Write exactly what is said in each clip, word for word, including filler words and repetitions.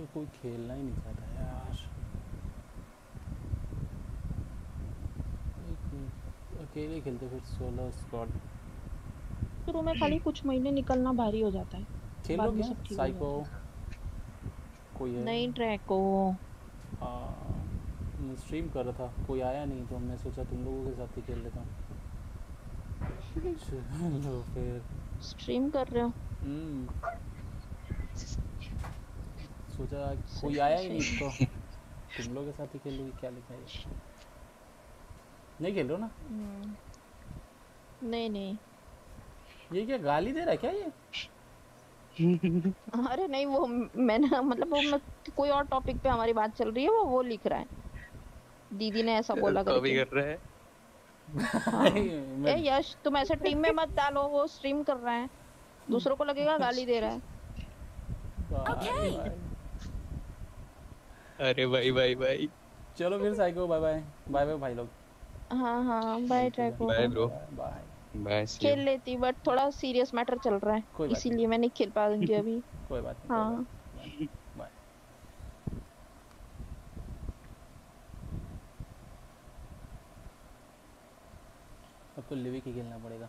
कोई खेलना ही नहीं चाहता यार। एक मिनट, अकेले खेलते फिर सोलो स्क्वाड। शुरू में खाली कुछ महीने निकलना भारी हो जाता है, खेलो बाद में क्या सब ठीक हो साइको जाता है। कोई है? नहीं ट्रैको। हाँ, मैं स्ट्रीम कर रहा था, कोई आया नहीं तो मैं सोचा तुम लोगों के साथ ही खेल लेता हूँ। चलो फिर। स्ट्रीम कर रहे हो? हम्म, सोचा कोई सही आया ही नहीं सही। तो तुम लोगों के साथ ही खेलूँगी, क्या लिखा है ये? नहीं खेल रहे हो ना? हम्म, नहीं नहीं। ये क्या गाली दे रहा है क्या ये? अरे नहीं, वो मैंने मतलब वो मैं, कोई और टॉपिक पे हमारी बात चल रही है, वो वो लिख रहा है, दीदी ने ऐसा बोला कॉपी करके। कर रहा है। हाँ। मैं ए यश, तुम ऐसे टीम में मत डालो, वो स्ट्रीम कर रहा है, दूसरों को लगेगा गाली दे रहा है। भाई भाई। अरे भाई भाई भाई। चलो फिर psycho, bye bye. Bye bye भाई लोग। हाँ हाँ, बाय मिलते हैं। ट्रैको। Bye bye bro. Bye bye. Bye see खेल यू। लेती बट थोड़ा सीरियस मैटर चल रहा है, कोई बात इसीलिए मैं नहीं खेल पाऊंगी नहीं। अभी। कोई बात नहीं, कोई बात हाँ। नहीं। Bye bye. अब तो लिविक ही खेलना पड़ेगा।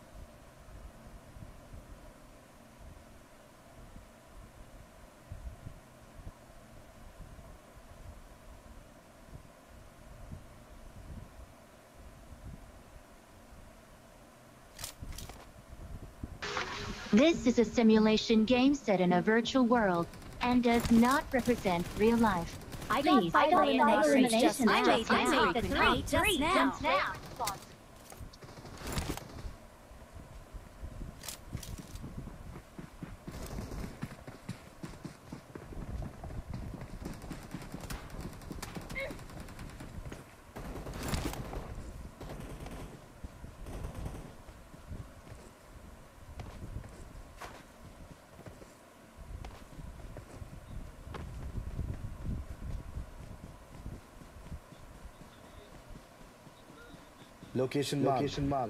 This is a simulation game set in a virtual world and does not represent real life. I Please, got five eliminations just now. I made I now. made the three just now. Location mark. Location mark.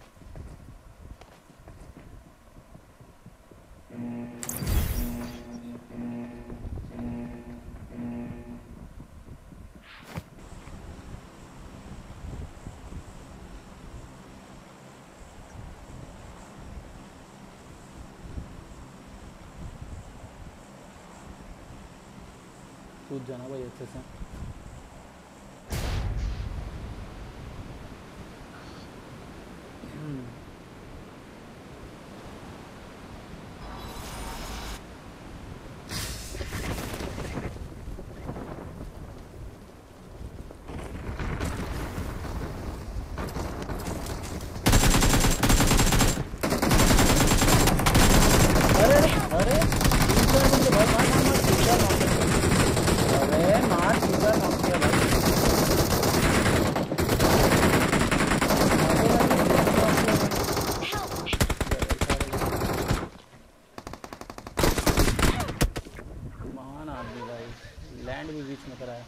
कूद जाना भाई अच्छे से। अरे अरे teacher मुझे भाई मार मार मार टीचर मार। अरे मार टीचर मार दिया भाई। महान आदमी भाई, लैंड भी बीच में कराया।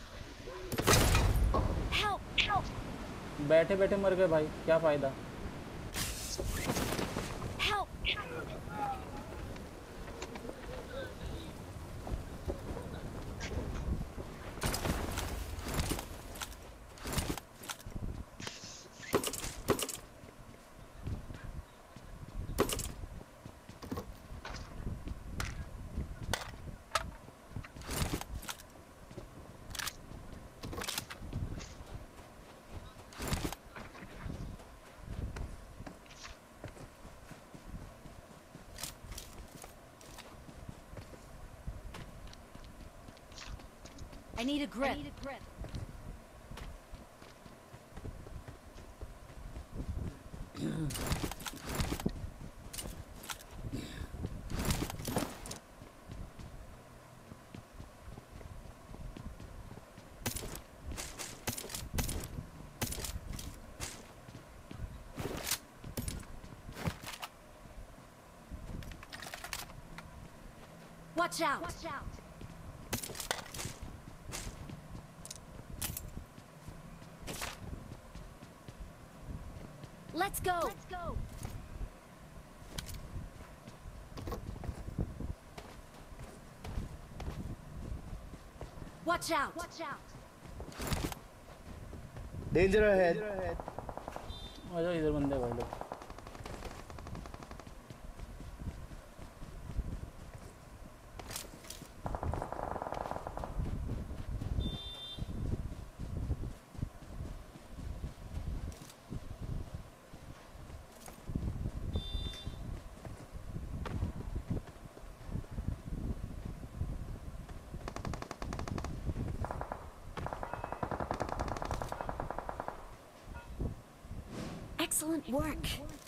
बैठे बैठे मर गए भाई, क्या फायदा। I need a grip. I need a grip. Watch out! Watch out! Let's go! Let's go! Watch out! Watch out! Danger ahead. आ जाओ इधर बंदे भाई लोग. Excellent work.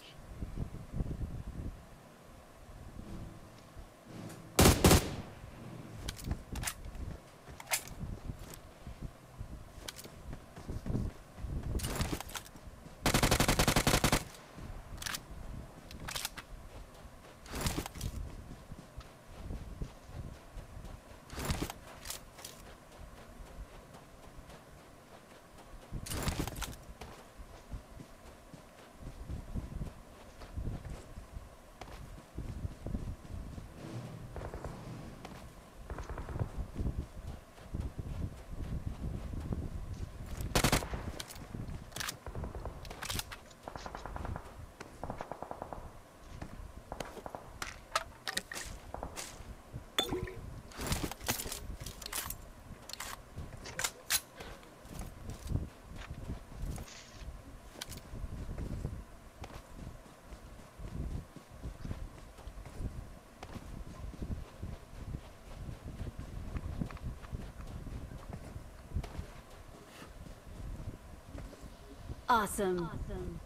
Awesome. Awesome.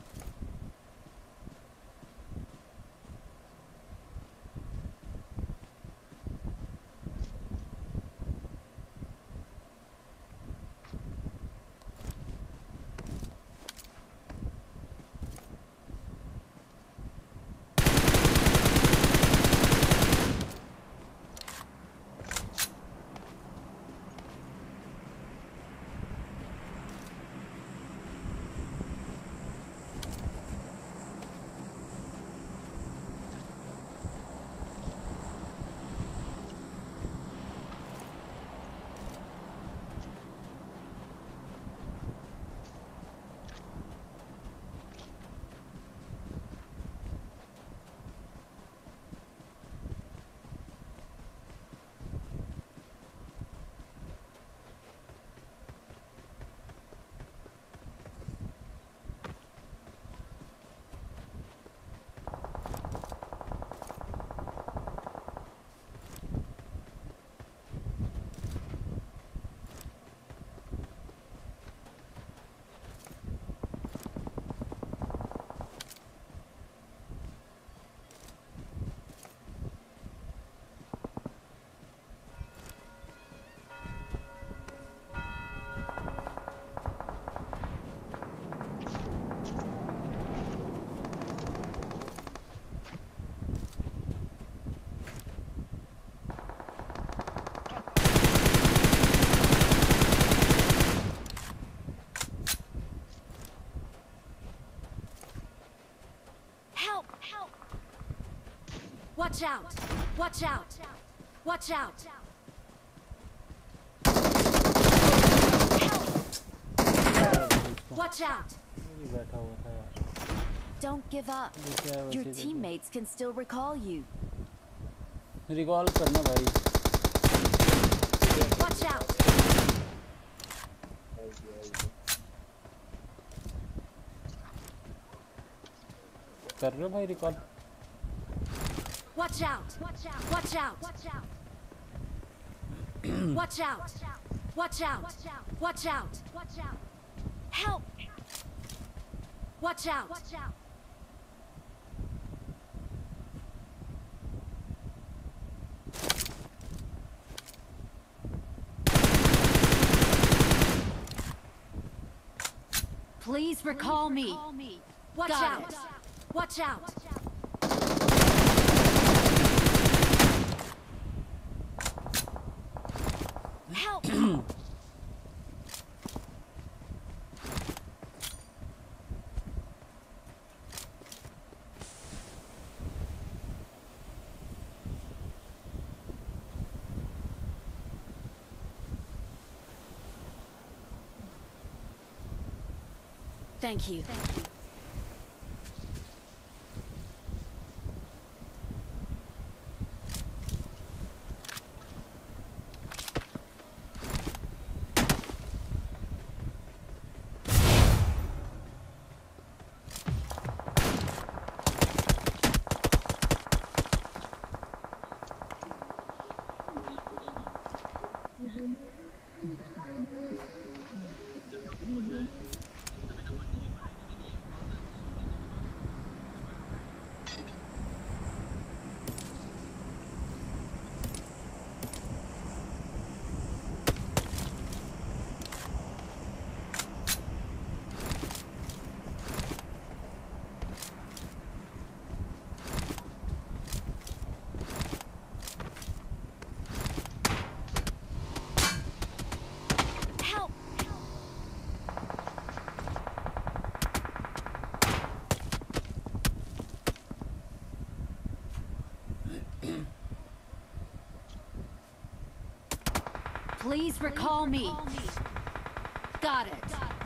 Watch out! Watch out! Watch out! Watch out! बैठा हुआ था यार. Don't give up. Your teammates can still recall you. Recall करना भाई. Watch out! कर रहे हो भाई recall. Watch out! Watch out! Watch out! Watch out! Watch out! Watch out! Watch out! Watch out! Help! Watch out! Watch out! Please recall me. Watch out! Watch out! Help! Thank you. Thank you. Please recall me. Got it.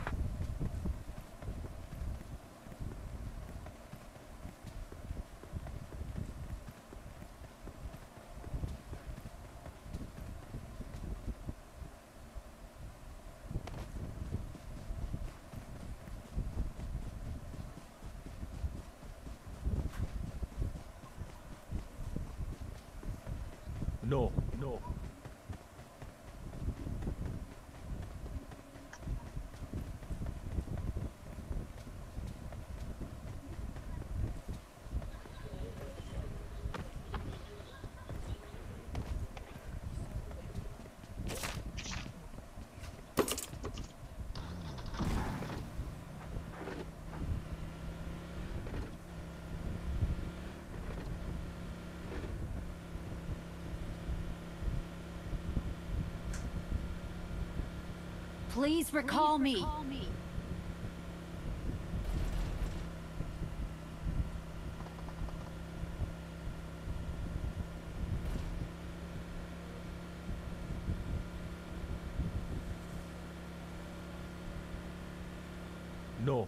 No, no. Please recall me. No.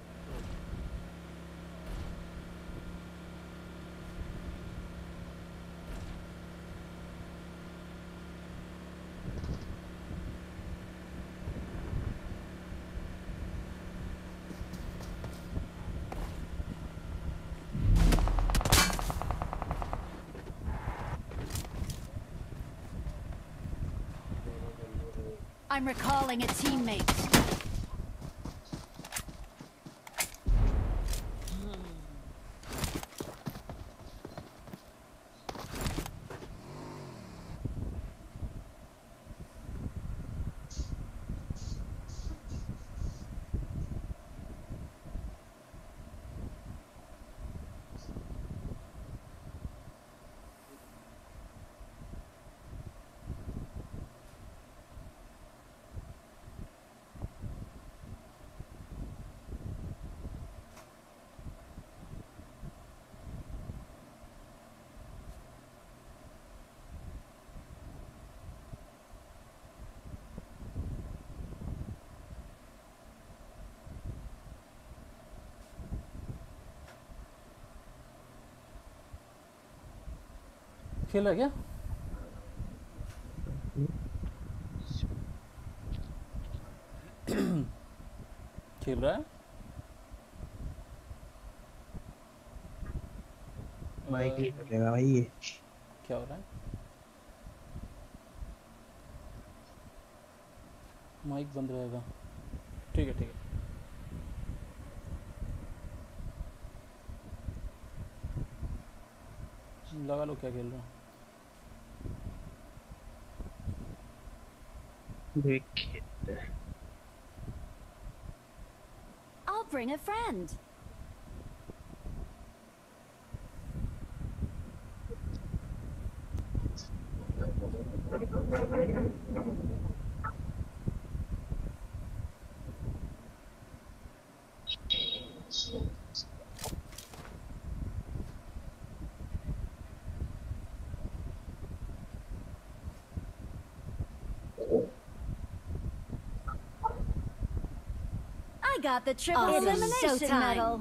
I'm recalling a teammate. खेला क्या? खेल रहा है? Mic नहीं चलेगा भाई ये। क्या हो रहा है? माइक बंद रहेगा। ठीक है ठीक है। लगा लो क्या खेल रहा हूँ। I'll bring a friend. I got the triple elimination medal.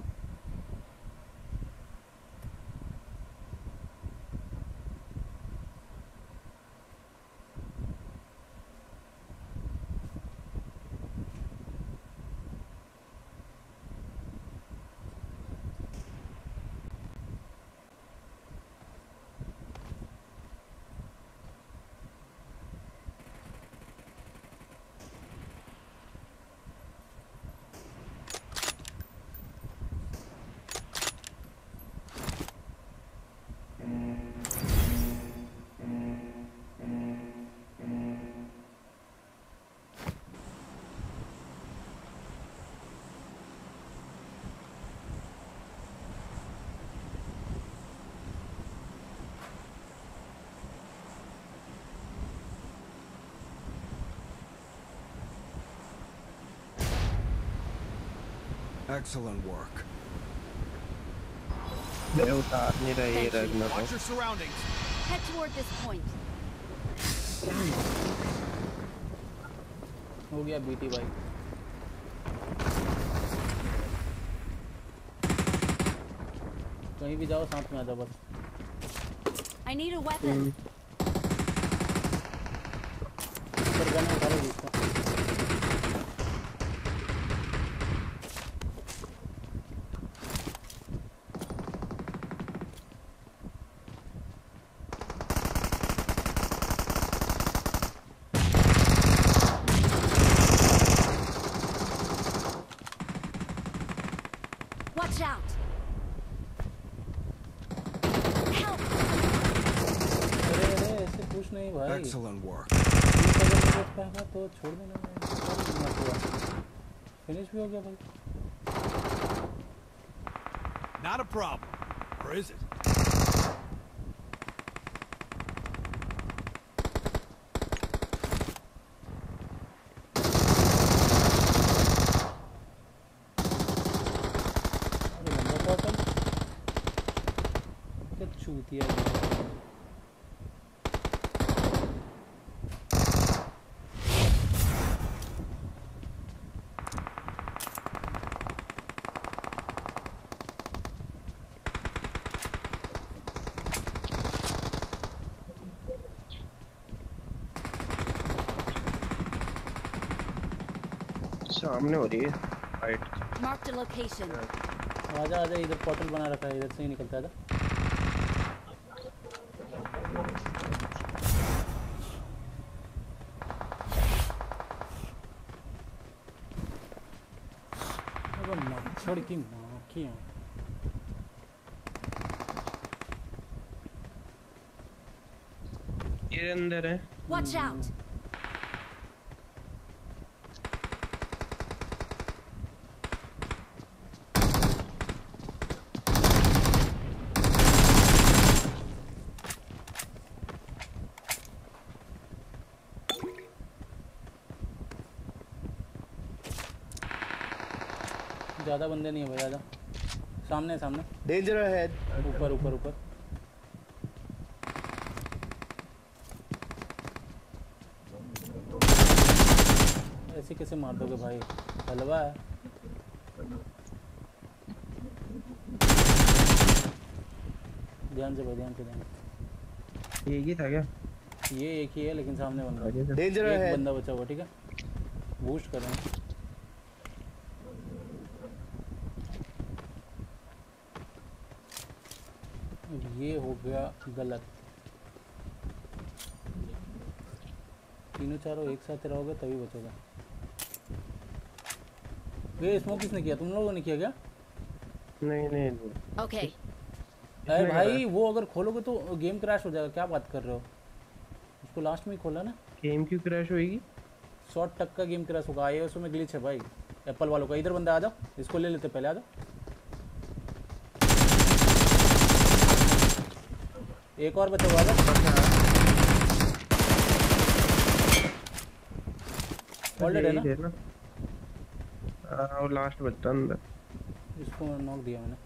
Excellent work. दे उतार नहीं रहे ये रगना Watch your surroundings. Head toward this point. हो गया बीटी भाई। कहीं भी जाओ साथ में आ जाओ बस। I need a weapon. ऊपर गन उठा लो इसको। Watch out. Help. अरे अरे ऐसे कुछ नहीं भाई। Excellent work. तो छोड़ देना। फिनिश भी हो गया भाई। Not a problem. Or is it? चूतिया सामने हो रही है राइट। Marked a location. आजा आजा इधर पोर्टल बना रखा है इधर से ही निकलता था। मच्छर की माँ की ये अंदर है। Watch out. ज्यादा बंदे नहीं है भाई। ज्यादा सामने सामने डेंजर अहेड। ऊपर ऊपर ऊपर ऐसे कैसे मार दोगे भाई? हलवा है। ध्यान से भाई ध्यान से ध्यान से। ये ही था क्या? ये एक ही है लेकिन सामने बंदा डेंजर एक है। बंदा बचा हुआ ठीक है। बूस्ट कर रहे हैं। ये हो गया गलत। तीनों चारों एक साथ रहोगे तभी बचोगे। ये स्मोक किसने किया? तुम लोगों ने किया क्या? नहीं नहीं Okay. अरे भाई वो अगर खोलोगे तो गेम क्रैश हो जाएगा। क्या बात कर रहे हो? उसको लास्ट में ही खोला ना। गेम क्यों क्रैश होएगी? सौ टक्का गेम क्रैश होगा। आई एस ओ में ग्लिच है भाई एप्पल वालों का। इधर बंदा आ जाओ इसको ले लेते पहले। आ जाओ एक और बचा हुआ है। ऑलरेडी है ना? हां वो लास्ट बच्चा अंदर। इसको नॉक दिया मैंने।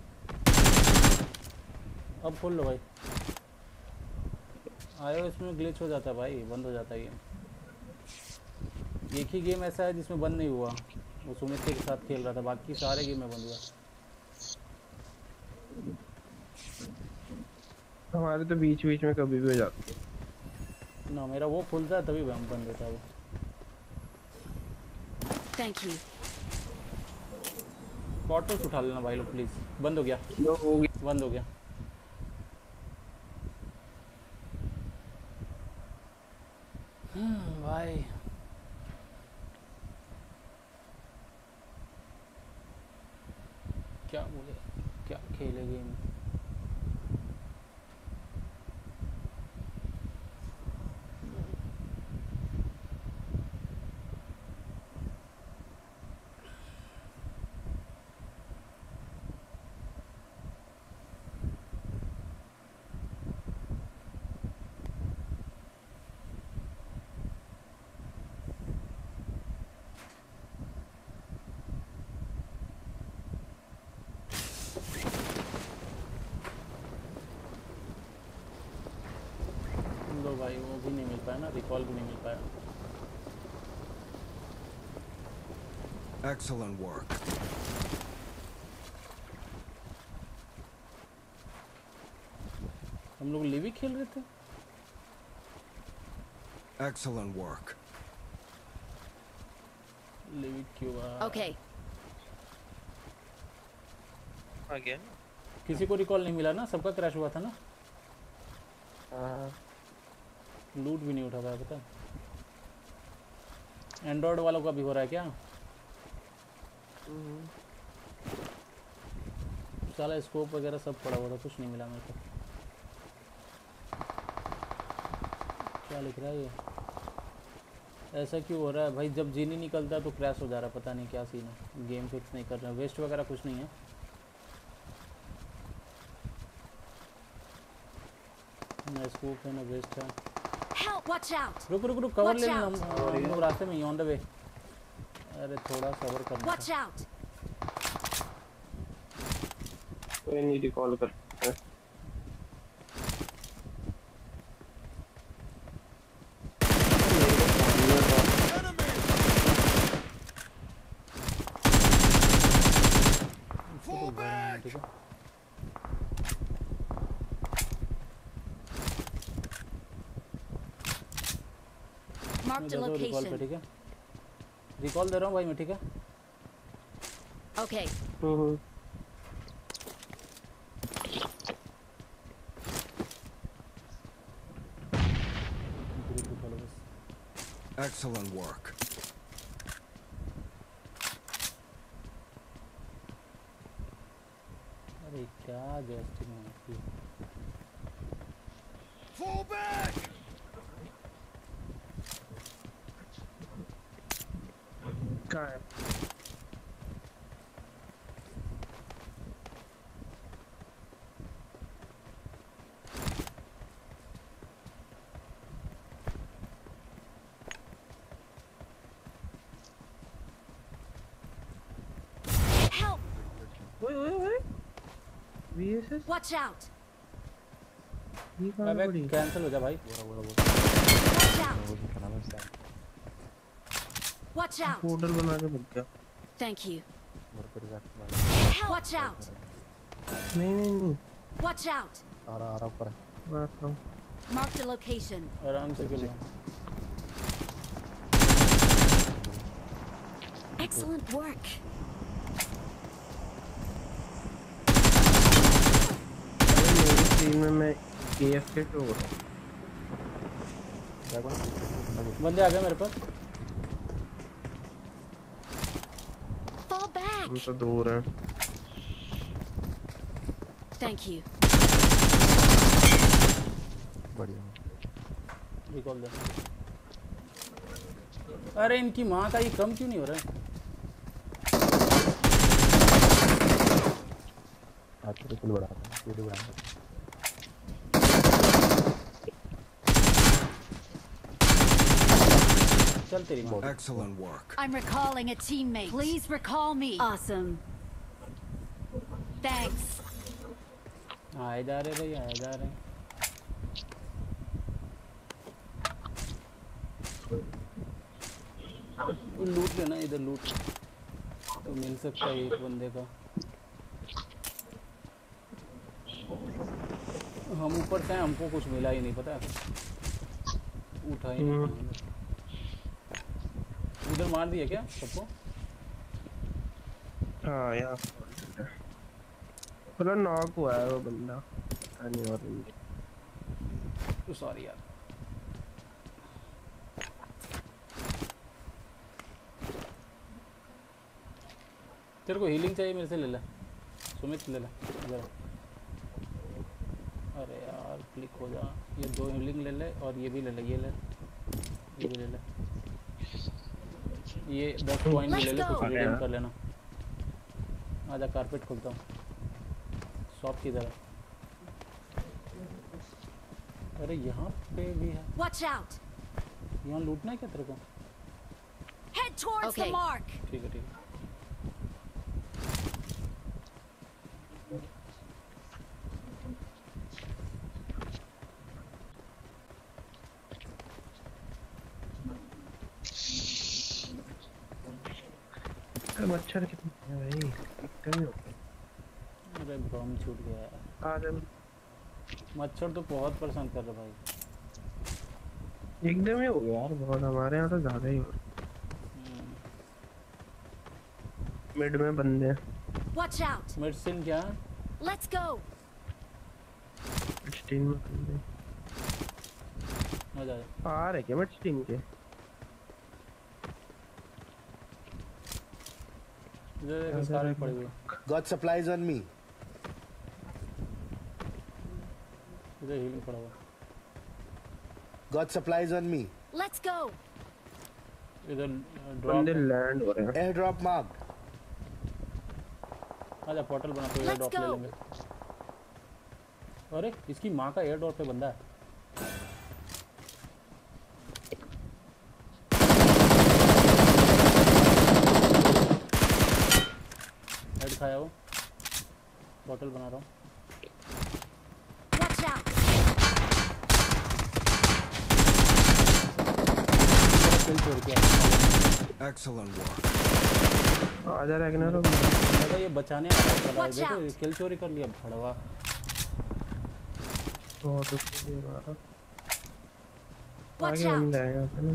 अब खोल लो भाई। आयो इसमें ग्लिच हो जाता है भाई। बंद हो जाता है ये। एक ही गेम ऐसा है जिसमें बंद नहीं हुआ। वो सुमित के साथ खेल रहा था, बाकी सारे गेम में बंद हुआ। हमारे तो बीच बीच में कभी भी हो जाती है ना, मेरा वो खुलता है तभी बंद होता है वो। Thank you. बॉटल्स उठा लेना भाई लोग प्लीज। बंद हो गया, लो हो गया। बंद हो गया। हम्म भाई क्या बोले, क्या खेले गेम। भाई वो भी नहीं मिल पाया ना, रिकॉल भी नहीं मिल पाया। Excellent work. हम लोग लिवी खेल रहे थे। Excellent work. लिवी क्यों आ? Okay. आ गया। किसी को रिकॉल नहीं मिला ना, सबका क्रैश हुआ था ना। हाँ। लूट भी नहीं उठा पाया पता। एंड्रॉइड वालों का भी हो रहा है क्या? साला स्कोप वगैरह सब पड़ा हुआ था, कुछ नहीं मिला मेरे को। क्या लिख रहा है ये? ऐसा क्यों हो रहा है भाई? जब जीनी निकलता है तो क्रैश हो जा रहा है, पता नहीं क्या सीन है। गेम फिक्स नहीं कर रहा, वेस्ट वगैरह कुछ नहीं है। ना स्कोप है ना वेस्ट है। Help! Watch out! रुक रुक रुक, कवर Watch ले लेना, out. हम हम लोग रास्ते में ही ऑन द वे। अरे थोड़ा सब्र करना। Watch out! कोई नहीं, रिकॉल कर। Fall back! ठीक है। Marked a रिकॉल पे, location. ठीक है। रिकॉल दे रहा हूँ भाई मैं, ठीक है। Okay. हम्म। Excellent work. अरे क्या जस्टिंग है। Fall back! कहाँ है? Help! ओए ओए ओए। V S S? Watch out! ये कहाँ अबे पड़ी? कैंसिल हो जा भाई। Watch out! Watch out! Portal बना के भग गया। Thank you. Watch out! नहीं नहीं नहीं। Watch out! बात करो। Marked a location. आराम से खेलो। Excellent work. मेरी स्क्रीन में मैं A F K शो हो रहा हूँ। बंदे आ गए मेरे पास। Fall back. हम तो दूर हैं। Thank you. रिकॉल दे। अरे इनकी माँ का ये कम क्यों नहीं हो रहा है? चल तेरी माँ। Excellent work. I'm recalling a teammate. Please recall me. Awesome. Thanks. आए जा रहे भाई, आए जा रहे। लूट लेना इधर, लूट। तो मिल सकता है एक बंदे का। हम ऊपर से हैं, हमको कुछ मिला ही नहीं, पता है, उठा ही नहीं। उधर मार दिया क्या सबको? हाँ यार पूरा नॉक हुआ है वो बंदा, पता नहीं और बंदे। तो सॉरी यार। तेरे को हीलिंग चाहिए मेरे से ले ले, सुमित ले ले जरा। अरे यार क्लिक हो जा, ये दो हीलिंग ले ले और ये भी ले ले, ये ले, ये भी ले ले, ये दस पॉइंट भी ले ले, कुछ रिडीम कर लेना। आजा कारपेट खोलता हूँ शॉप की तरह। अरे यहाँ पे भी है, Watch out! यहाँ लूटना है क्या तेरे को? Head towards Okay. the mark. ठीक है ठीक है। मच्छर कितने हैं भाई, कितने हो गए? अरे बम छूट गया यार। आज हम मच्छर तो बहुत परेशान कर रहा भाई। एकदम ही हो गया यार, बहुत हमारे यहाँ तो ज्यादा ही हो रहा। मिड में बंदे हैं। Watch out! मेडिसिन क्या? Let's go! स्टीन में बंदे आ जा। आ रहे क्या मिड स्टीन के? इधर एक स्कार भी पड़ी हुई है। Got supplies on me. इधर हीलिंग पड़ा हुआ। Got supplies on me. Let's go! इधर बंदे ड्रॉप। लैंड हो रहे हैं। Airdrop marked. आजा पोर्टल बना तो एयर Let's ड्रॉप ले go. लेंगे। अरे इसकी माँ का एयर ड्रॉप पे बंदा है। हेड खाया वो। पोर्टल बना रहा हूँ। Watch out! किल छोड़ के Excellent work. आजा रैगनर हो। लगा ये बचाने आ रहा है, चला Watch देखो out. ये किल चोरी कर लिया भड़वा। बहुत उसके मारा। Watch आगे बंदा out! है यहाँ पे ना।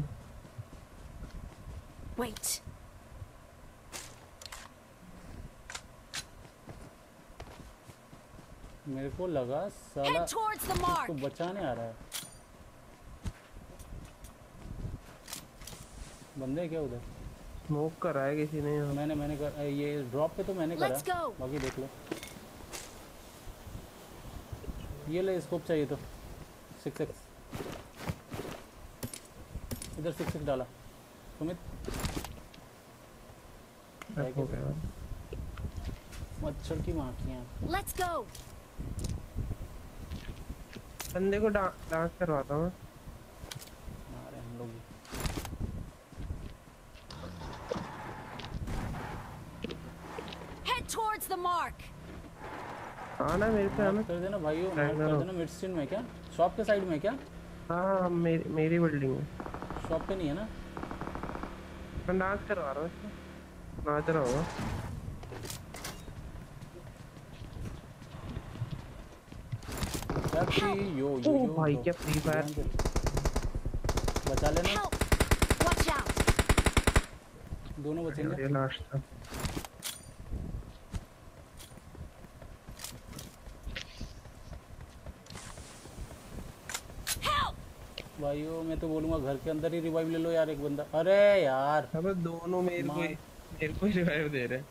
Wait. मेरे को लगा साला Head towards the mark. इसको बचाने आ रहा है। बंदे क्या उधर? स्मोक करा है किसी ने यहाँ। मैंने मैंने कर, ये ड्रॉप पे तो मैंने करा। Let's go. बाकी देख लो। ये ले स्कोप चाहिए तो सिक्स एक्स। इधर सिक्स एक्स डाला सुमित। हो गया। मच्छर की माँ की हैं। Let's go! बंदे को डा, डांस करवाता हूँ। मारे हम लोग भी। Head towards the mark. हाँ ना मेरे पे आना। मार्क कर देना भाइयों, मार्क रहना कर दो। देना। मिडस्ट्रीम में क्या? शॉप के साइड में क्या? हाँ हाँ मेरी मेरी बिल्डिंग में। शॉप पे नहीं है ना? मैं डांस करवा रहा हूँ इसको। नाच रहा हूँ। टैक्सी यो यो ओ यो भाई तो क्या फ्री फायर। ध्यान से। बचा लेना। Help! Watch out! दोनों बचेंगे। ये लास्ट था। Help! भाइयों मैं तो बोलूंगा घर के अंदर ही रिवाइव ले लो यार एक बंदा। अरे यार अबे दोनों मेरे को ही- मेरे को ही रिवाइव दे रहे हैं।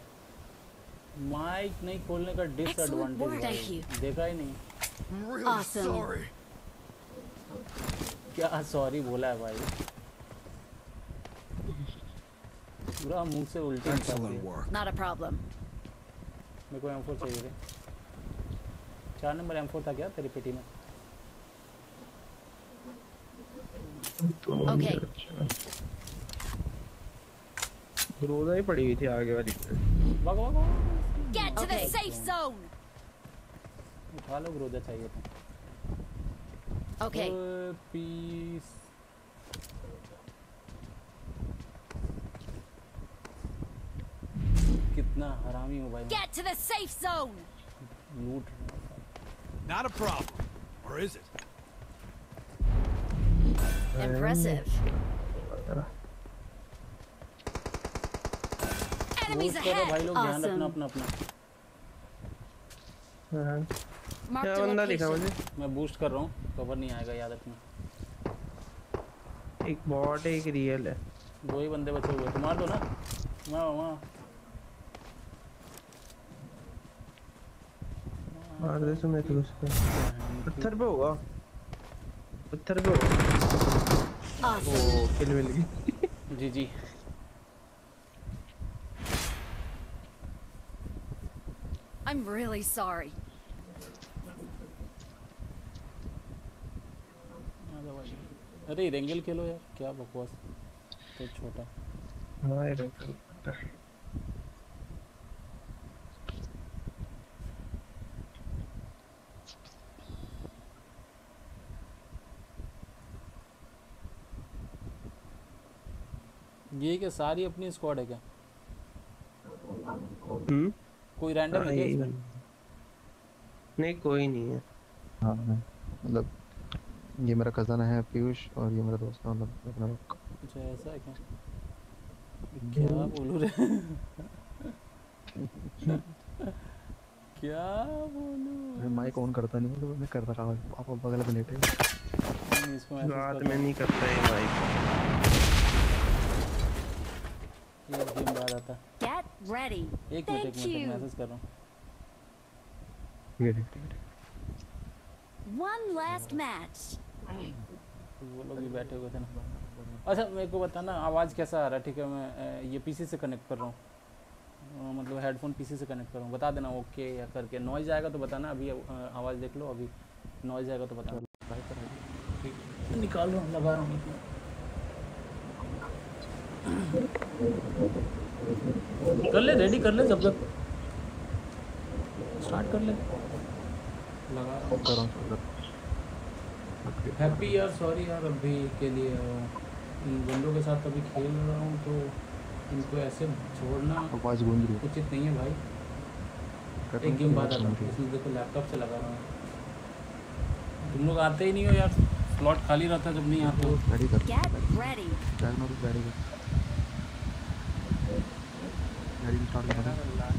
माइक नहीं खोलने का work. Disadvantage Thank you. देखा ही नहीं। I'm really Awesome. sorry. क्या सॉरी बोला है भाई, पूरा मुंह से उल्टी निकाल Excellent दिया। work. Not a problem. मेरे को एम फोर चाहिए थे। चार नंबर एम फोर था क्या तेरी पेटी में? Okay. रोजा ही पड़ी हुई थी आगे वाली पे। भागो भागो Get to the Okay. safe zone. उठा लो, ग्रोजा चाहिए था। Okay. पीस इतना हरामी हूँ भाई मैं। Get to the safe zone. लूट Not a problem. Or is it? Impressive. Enemies boost करो भाई ahead. लोग, ध्यान रखना Awesome. अपना अपना। हाँ, Mark क्या the बंदा दिखा location. मुझे? मैं बूस्ट कर रहा हूँ, कवर नहीं आएगा याद रखना। एक बॉट है, एक रियल है। दो ही बंदे बचे हुए, तो मार दो ना। वहाँ वहाँ मार दे सुने तो उसको। पत्थर पे होगा। पत्थर पे होगा। Awesome. ओ किल मिल गई। जी जी। I'm really sorry. अरे रेंगल खेलो यार, क्या बकवास, तो छोटा। हाँ ये देख। ये क्या सारी अपनी स्क्वाड है क्या? हम्म कोई रैंडम है क्या इसमें? नहीं कोई नहीं है। हाँ मतलब ये मेरा कज़न है पीयूष और ये मेरा दोस्त है मतलब अपना लोग। अच्छा ऐसा है क्या? क्या बोलूं रे? क्या बोलूं? मैं माइक ऑन करता नहीं मतलब मैं कर रहा हूँ, आप बगल में लेटे नहीं, इसको मैसेज रात कर में नहीं करता ये भाई। ये गेम बाद आता। Get ready. एक मिनट एक Thank मिनट you. मैसेज कर रहा हूँ। ठीक है ठीक है। One last match. वो लोग भी बैठे हुए थे ना। अच्छा मेरे को बताना आवाज़ कैसा आ रहा है? ठीक है मैं अ, ये पीसी से कनेक्ट कर रहा हूँ, अ, मतलब हेडफोन पीसी से कनेक्ट कर रहा हूँ। बता देना ओके या करके। नॉइज़ आएगा तो बताना, अभी अ, आवाज़ देख लो, अभी नॉइज़ आएगा तो बताना। ठीक है निकाल रहा हूँ, लगा रहा हूँ। कर ले, रेडी कर ले जब तक, स्टार्ट कर ले। लगा रहा हूँ। कर रहा हूँ सर। हैप्पी यार, सॉरी यार अभी के लिए इन बंदों के साथ अभी खेल रहा हूँ तो इनको ऐसे छोड़ना आवाज़ गूंज रही है। उचित नहीं है भाई। कर एक गेम बाद रहा आता हूँ, हूँ, इसमें देखो लैपटॉप से लगा रहा हूँ। तुम लोग आते ही नहीं हो यार, स्लॉट खाली रहता है जब नहीं आते हो। रेडी कर Get ready. डायग्नोसिस रेडी कर रेडी स्टार्ट कर।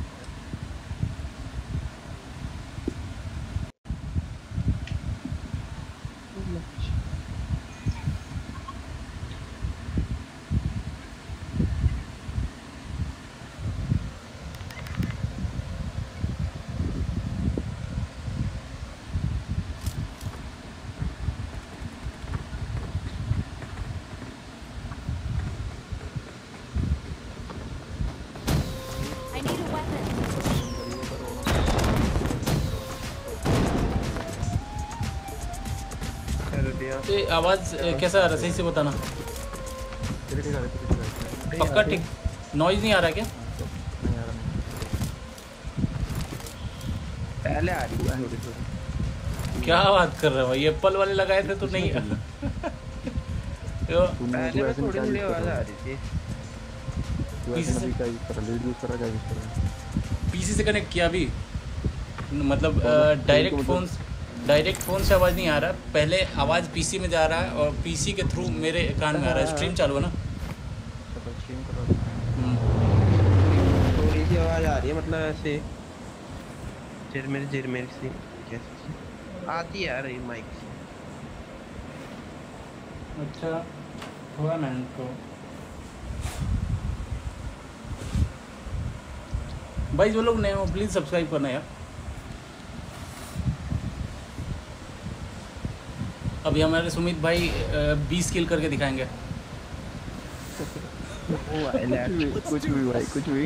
I need a weapon. कर दिया। ये आवाज़ अ, कैसा आ रहा है सही से बताना। ठीक है ठीक है। पक्का ठीक, नॉइज़ नहीं आ रहा है क्या? नहीं आ रहा नहीं। पहले आ रही है थोड़ी थोड़ी। क्या बात कर रहे हो भाई, एप्पल वाले लगाए थे तो नहीं। यो, तूने पहले तू में ऐसे थोड़ी क्या थोड़ी यूज़ कर आवाज रहा आ है? रही थी। तू पीसी ऐसे से- अभी क्या यूज़ कर रहा है? लीड यूज़ कर रहा है, क्या यूज़ कर रहा है? पीसी से कनेक्ट किया अभी, मतलब तो डायरेक्ट मतलब- फोन डायरेक्ट फ़ोन से आवाज़ नहीं आ रहा, पहले आवाज़ पीसी में जा रहा है और पीसी के थ्रू मेरे कान में आ रहा है। स्ट्रीम चालू है ना। स्ट्रीम कर रहा है। हम्म, थोड़ी सी आवाज आ रही है, मतलब ऐसे झिरमिर झिरमिर सी कैसे आती है यार ये माइक से। अच्छा थोड़ा मैंने तो भाई जो लोग नए हो प्लीज़ सब्सक्राइब करना यार। अभी हमारे सुमित भाई बीस किल करके दिखाएंगे। वो हाईलाइट कुछ भी भाई कुछ भी।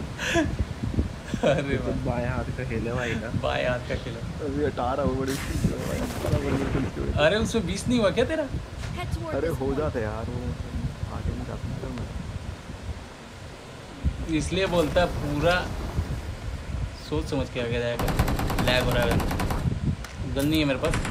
अरे तो बाएं हाथ का खेल है भाई का। बाएं हाथ का खेलो। अभी अठारह हो बड़ी अरे उसमें बीस नहीं हुआ क्या तेरा? Head toward अरे this हो point. जाते यार, वो आगे नहीं जाता ना मैं। इसलिए बोलता पूरा सोच समझ के आगे जाएगा। लैग हो रहा है। गन नहीं है मेरे पास।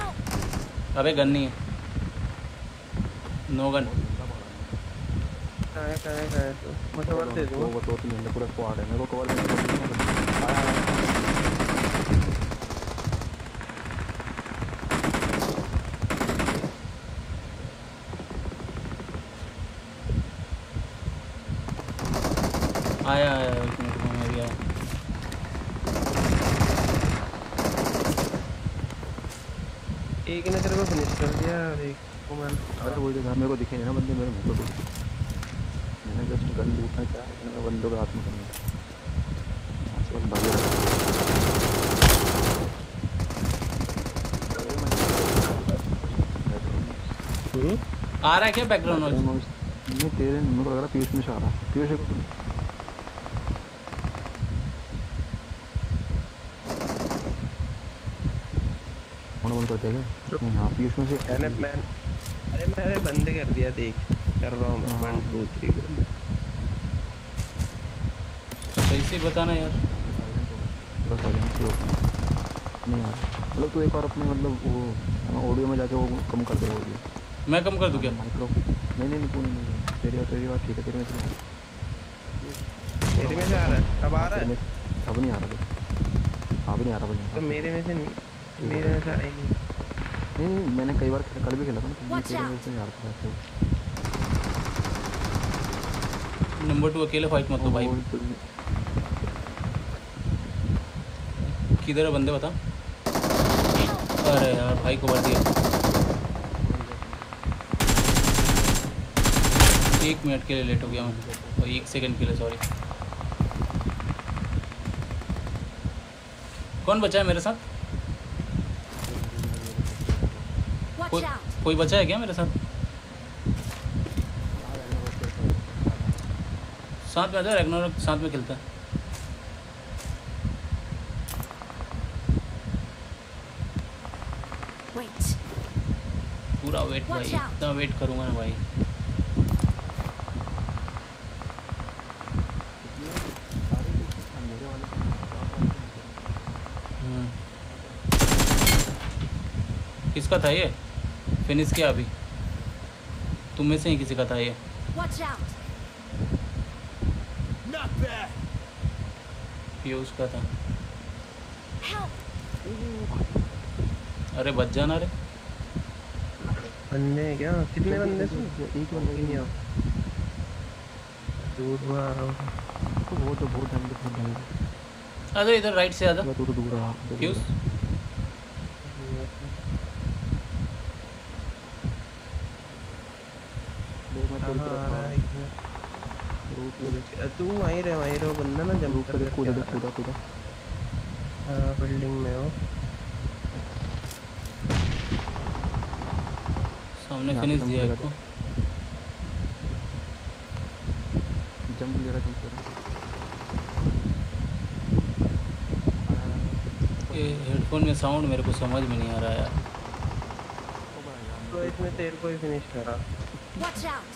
Help! अबे गन नहीं है, नो गन। कहाँ है कहाँ है कहाँ है तू? मैं कवर दे दूँ। वो दो तीन बंदे पूरा स्क्वाड है, मेरे को कवर देने को आया आया। आया आया एक मिनट में मैं भी आया। एक ने तेरे को फिनिश कर दिया और एक को मैं अरे वही देखा, मेरे को दिखे नहीं ना बंदे मेरे मुंह को। मैंने जस्ट गन लूटना चाहा लेकिन मैं बंदों के हाथ में करना बस भाग हम्म आ रहा है क्या बैकग्राउंड नॉइज? ये तेरे मेरे को लग रहा पीयूष में से आ रहा है। पीयूष को फोन बंद करते हैं क्या? हाँ पीयूष में से मैंने मैं अरे मैंने बंद कर दिया देख कर रहा हूँ मैं वन टू थ्री सही से बताना यार। बस साइलेंस ही होता है नहीं यार। मतलब तू एक बार अपने मतलब वो ऑडियो में जाके वो कम कर दे ऑडियो। मैं कम कर दूँ क्या? माइक्रो नहीं नहीं नहीं तू नहीं नहीं तेरी बात तेरी बात ठीक है तेरे में से मेरे में से आ रहा है अब आ रहा है अब नहीं आ रहा अब नहीं आ रहा तो मेरे में से नहीं मेरे में से आ ही नहीं नहीं नहीं मैंने कई बार कल भी खेला था ना Watch तेरे out. में से आ रहा था। नंबर टू अकेले फाइट मत लो भाई। किधर है बंदे बता। अरे यार भाई को मार दिया। एक मिनट के लिए लेट हो गया मैं और एक सेकंड के लिए सॉरी। कौन बचा है मेरे साथ? Watch कोई, out! कोई बचा है क्या मेरे साथ? साथ में आ जा रैग्नारोक साथ में खेलता है। Wait. पूरा वेट भाई Watch out. इतना वेट करूँगा ना भाई। हम्म। किसका था ये? फिनिश किया अभी? तुम में से ही किसी का था ये? Watch out! Not bad. Piyush का था। Help! अरे बच जाना रे। बंदे हैं क्या कितने बंदे थे एक बंदा ही नहीं आ दूर हुआ आ रहा हूँ वो तो बहुत टाइम तक नहीं आ जा इधर राइट से आ जा। तू तो दूर रहा पीयूष तू वहीं रहे वहीं रहो बंदा ना जंप कर कूदा कूदा कूदा हाँ बिल्डिंग में हो सामने फिनिश दिया इसको। जंप ले रहा जंप ले रहा ये हेडफोन में साउंड मेरे को समझ में नहीं आ रहा यार। तो इसमें तेरे को ही फिनिश करा Watch out!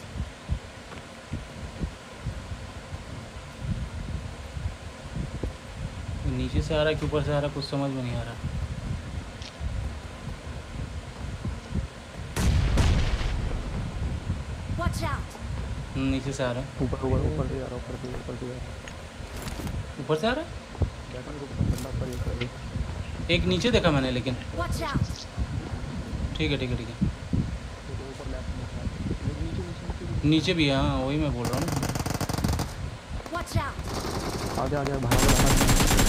नीचे से आ रहा है कि ऊपर से आ रहा है कुछ समझ में नहीं आ रहा। Watch out! हम्म, नीचे से आ रहा है। ऊपर ऊपर ऊपर से आ रहा ऊपर से ऊपर से आ रहा ऊपर से आ रहा है। बैकन को बंदा ऊपर ये कर दे एक नीचे देखा मैंने लेकिन। Watch out! ठीक है ठीक है ठीक है। ऊपर लेफ्ट में नीचे भी है हाँ वही मैं बोल रहा हूँ। Watch out! आजा आजा भागा भागा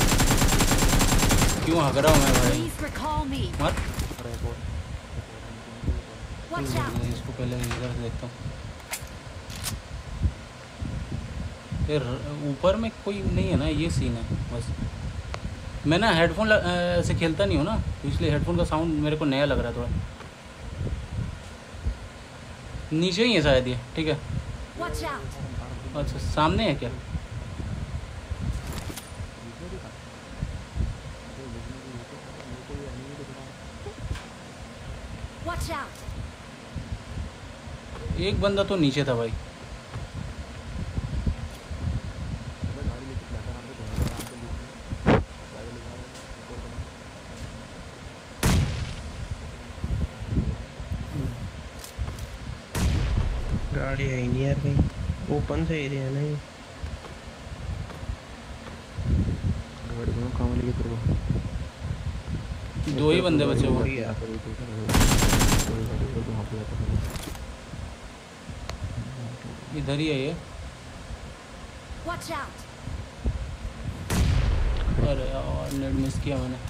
क्यों हग रहा हूँ मैं भाई? Please recall me. मत अरे बहुत Watch out! इसको पहले इधर से देखता हूँ। फिर ऊपर में कोई नहीं है ना ये सीन है बस। मैं ना हेडफोन से खेलता नहीं हूँ ना तो इसलिए हेडफोन का साउंड मेरे को नया लग रहा है थोड़ा। नीचे ही है शायद ये ठीक है। Watch out! अच्छा सामने है क्या? Watch out! एक बंदा तो नीचे था भाई। गाड़ी है नहीं यार कहीं ओपन से एरिया है ना ये। गाड़ी को काम लेके तेरे को दो ही बंदे बचे हुए बढ़िया। इधर ही है ये। Watch out! अरे यार नेट मिस किया मैंने।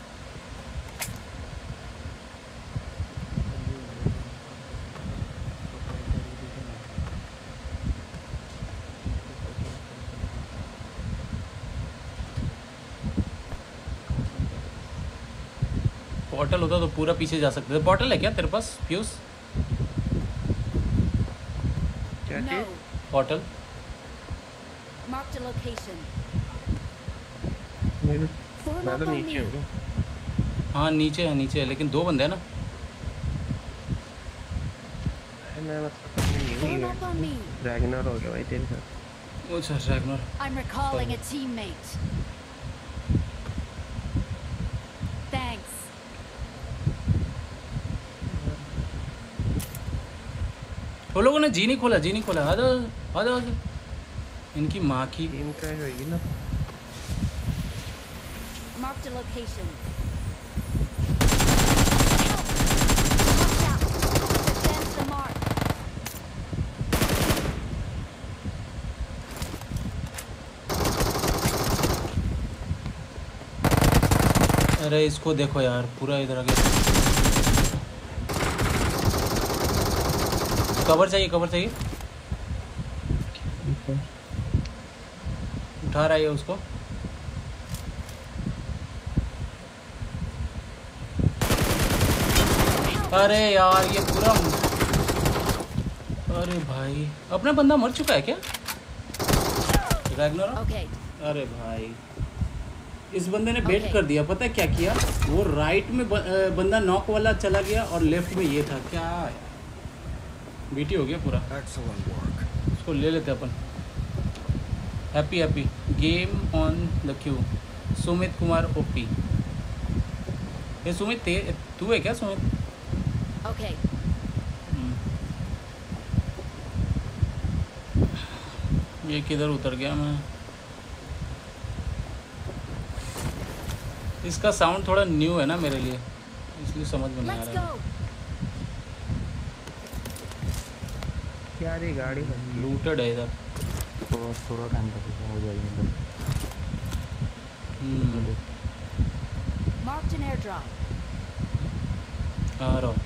पोर्टल होता तो पूरा पीछे जा सकते थे। पोर्टल है क्या तेरे पास फ्यूज? क्या No. चीज? Portal Marked a location. मेरे Form मैं up तो on नीचे me. हूँ। हाँ नीचे है नीचे है लेकिन दो बंदे हैं ना। मैं मतलब नहीं Form हूँ। up on me. रैगनर हो गया भाई तेरे साथ। अच्छा रैग्नर। I'm recalling a teammate. Thanks. वो लोगों ने जी नहीं खोला जी नहीं खोला। आ जाओ आ जाओ आ जाओ। इनकी माँ की। टीम क्रैश होगी ना। Marked a location. Watch out! Defend the mark. अरे इसको देखो यार पूरा इधर आ गया। कवर चाहिए कवर चाहिए। उठा रहा है उसको। अरे यार ये पूरा। अरे भाई अपना बंदा मर चुका है क्या? रैग्नारोक? Okay. अरे भाई इस बंदे ने बेट Okay. कर दिया। पता है क्या किया? वो राइट में ब, अ, बंदा नॉक वाला चला गया और लेफ्ट में ये था। क्या यार बीटी हो गया पूरा। Excellent work. उसको ले लेते अपन। Happy happy game on the queue. Sumit Kumar OP. ये सुमित ते- तू है क्या सुमित? Okay. हम्म। ये किधर उतर गया मैं? इसका साउंड थोड़ा न्यू है ना मेरे लिए इसलिए समझ में नहीं आ Let's रहा go. यार ये गाड़ी है। लूटेड है इधर। थोड़ा थोड़ा टाइम लगेगा हो जाएगी मतलब हम्म Marked an airdrop. आ रहा हूँ।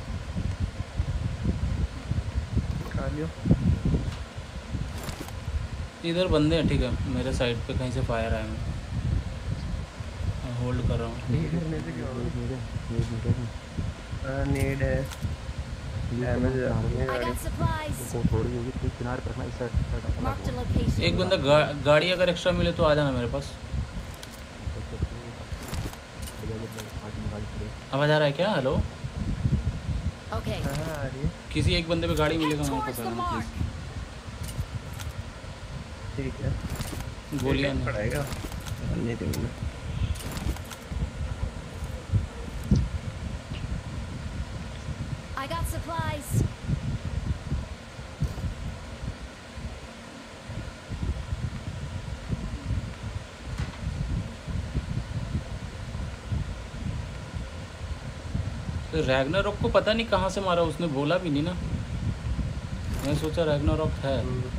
खा लियो। इधर बंदे हैं ठीक है। मेरे साइड पे कहीं से फायर आया। मैं होल्ड कर रहा हूँ। ये करने से क्या होगा? हाँ, नीड है। डैमेज है अपनी I गाड़ी। got supplies. को थोड़ी होगी तो किनारे पर रखना इस साइड Marked a location. एक बंदा गा, गाड़ी अगर एक्स्ट्रा मिले तो आ जाना मेरे पास। आवाज आ रहा है क्या? Hello Okay. हाँ आ रही है। किसी एक बंदे पे गाड़ी Head मिलेगा मेरे को towards the बताना mark. ठीक है। प्लीज। गोलियां नहीं। पड़ेगा। नहीं दूंगा। I got supplies. तो रैग्नारोक को पता नहीं कहाँ से मारा उसने बोला भी नहीं ना। मैं सोचा रैग्नारोक है।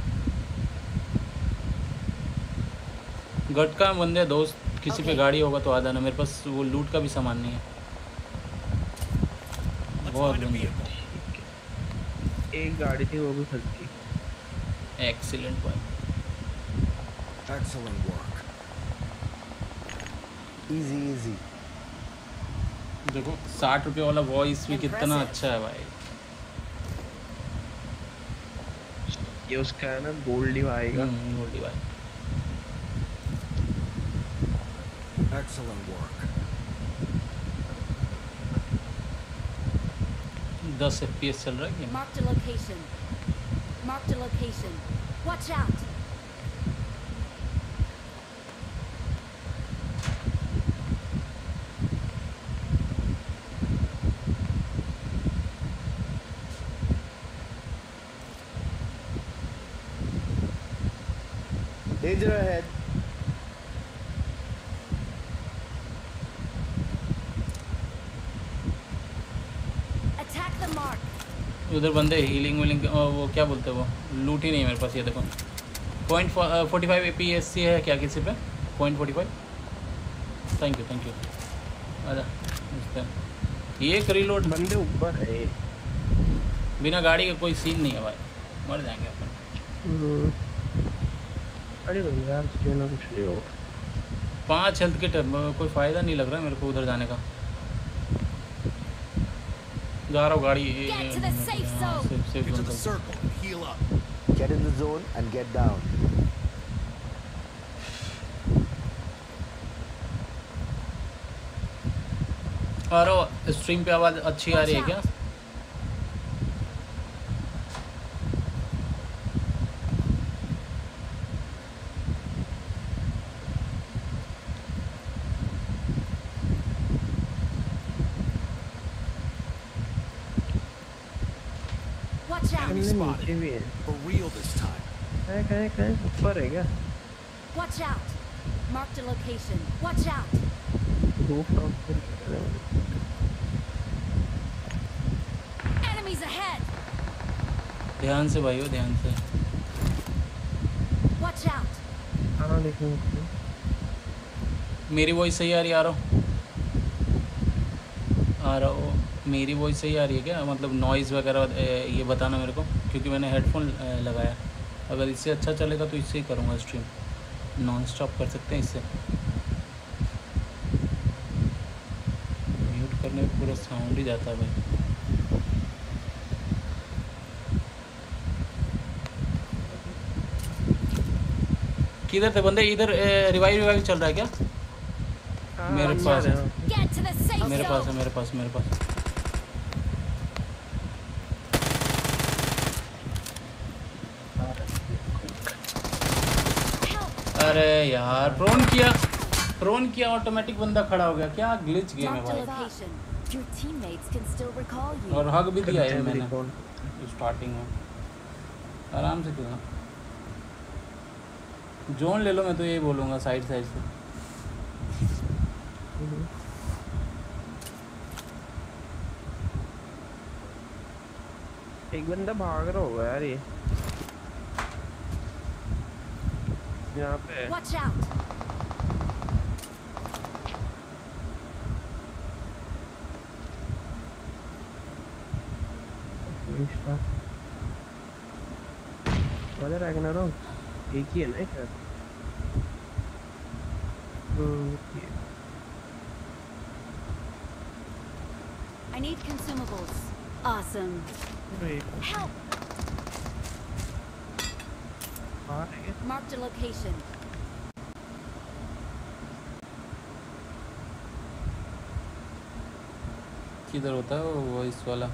गट का बंदे दोस्त किसी पे Okay. गाड़ी होगा तो आ जाना मेरे पास। वो लूट का भी सामान नहीं है। Let's बहुत find a बंदे। vehicle. एक गाड़ी थी वो भी खरीदी। Excellent point. Excellent work. Easy, easy. देखो साठ रुपये वाला वॉइस भी कितना Impressive. अच्छा है भाई। ये उसका है ना गोल्ड ही आएगा। हम्म, गोल्डी भाई। Excellent work. दस एफ पी एस चल रहा है game. Marked a location. Marked a location. Watch out. Danger ahead. Attack the mark. उधर बंदे हीलिंग वीलिंग वो क्या बोलते हैं वो लूट ही नहीं है मेरे पास। ये देखो point forty five A P S C है क्या किसी पे? Point forty five. Thank you thank you. अच्छा ये एक रीलोड बंदे ऊपर है। बिना गाड़ी का कोई सीन नहीं है भाई, मर जाएंगे अपन। अरे भैया यार क्यों ना कुछ ले हो। पाँच हेल्थ किट है, कोई फ़ायदा नहीं लग रहा है मेरे को उधर जाने का। जा रहा हूँ गाड़ी। Get to the safe zone. Safe safe Get to zone the तक। circle and heal up. Get in the zone and get down. और स्ट्रीम पे आवाज़ अच्छी आ रही है क्या? Watch out. Enemy नीचे spotted. भी है। For real this time. कहाँ कहाँ कहाँ ऊपर है क्या? Watch out. Marked a location. Watch out. Roof top पर। Enemies ahead. ध्यान से भाई हो, ध्यान से। Watch out. हाँ देखो। मेरी वॉइस सही आ रही है? आ रहा हूँ आ रहा हूँ मेरी वॉइस सही आ रही है क्या? मतलब नॉइज़ वगैरह ये बताना मेरे को, क्योंकि मैंने हेडफोन लगाया। अगर इससे अच्छा चलेगा तो इससे ही करूँगा स्ट्रीम। नॉन स्टॉप कर सकते हैं इससे। म्यूट करने में पूरा साउंड ही जाता है भाई। किधर थे बंदे? इधर रिवाइव रिवाइव चल रहा है क्या? मेरे पास है, Get to the safe मेरे पास है, zone. मेरे पास मेरे पास Help. अरे यार प्रोन किया प्रोन किया ऑटोमेटिक बंदा खड़ा हो गया। क्या ग्लिच गेम है Marked a भाई। location. Your teammates can still recall you. और हग भी दिया है Contact मैंने recall. स्टार्टिंग में। आराम से खेलना। जोन ले लो, मैं तो यही बोलूँगा साइड साइड से। एक बंदा भाग रहा होगा यार ये। यहाँ पे है। Watch out. वाले रैग्नारोक एक ही है ना क्या? हम्म ये I need consumables. Awesome. एक Help. बाहर है क्या? Marked a location. किधर होता है वो वॉइस वाला?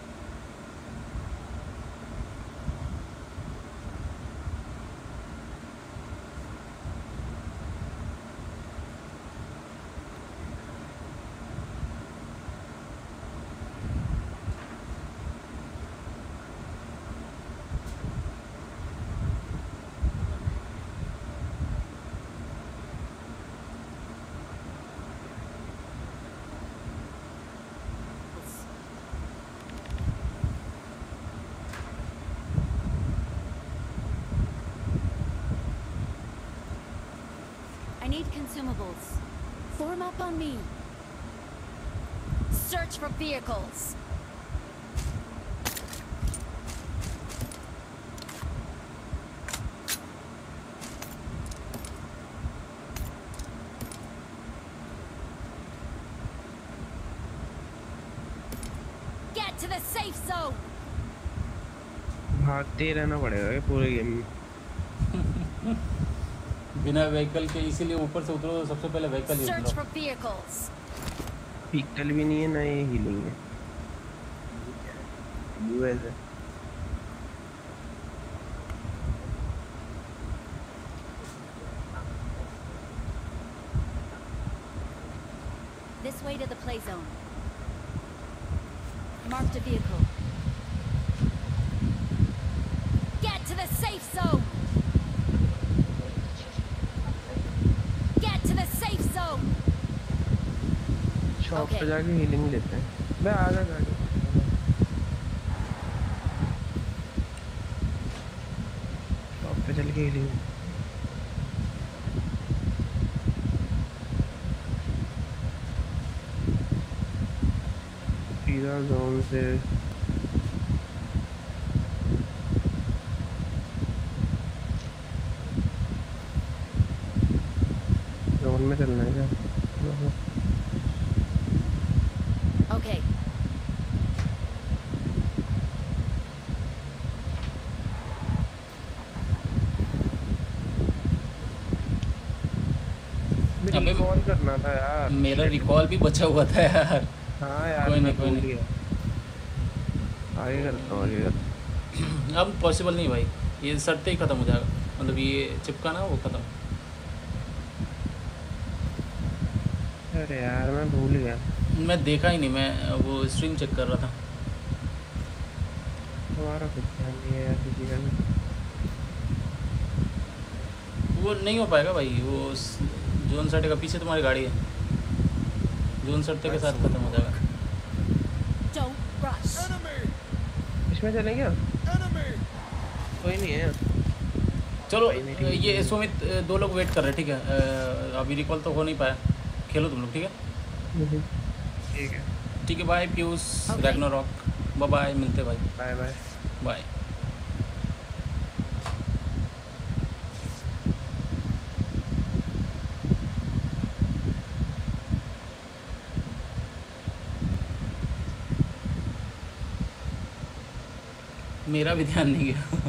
I need consumables. Form up on me. Search for vehicles. Get to the safe zone. भागते ही रहना पड़ेगा क्या पूरे गेम में? बिना व्हीकल के, इसीलिए ऊपर से उतरो तो सबसे पहले व्हीकल यूज Search करो। for vehicles. पिकल भी नहीं है ना ये हीलिंग है। यूएस है। This way to the play zone. Marked a vehicle. Get to the safe zone. Shop पे Okay. जाके हीलिंग लेते हैं। मैं आ गया गाड़ी। शॉप पे चल के हीलिंग। सीधा जोन से जोन में चलना है क्या? Okay. अबे कॉल करना था यार। मेरा रिकॉल भी बचा हुआ था यार। हाँ यार कोई नहीं, मैं कोई भूल नहीं। गया। आगे करता हूँ आगे करता अब पॉसिबल नहीं भाई, ये सटते ही ख़त्म हो जाएगा, मतलब ये चिपका ना वो ख़त्म। हूँ। अरे यार मैं भूल गया। मैं देखा ही नहीं, मैं वो स्ट्रीम चेक कर रहा था। हमारा कुछ ध्यान नहीं है यार किसी का भी। वो नहीं हो पाएगा भाई, वो स- जोन सटे का पीछे तुम्हारी गाड़ी है, जोन सटते के साथ ख़त्म हो जाएगा। Don't rush. इसमें चलें क्या? कोई नहीं है। चलो भाई नहीं, ठीक है। ये सुमित दो लोग वेट कर रहे हैं, ठीक है। अ, अभी रिकॉल तो हो नहीं पाया, खेलो तुम लोग, ठीक है। ठीक है। ठीक है, bye Piyush, Okay. Ragnarok, bye bye, मिलते भाई, बाय बाय। बाय। मेरा भी ध्यान नहीं गया।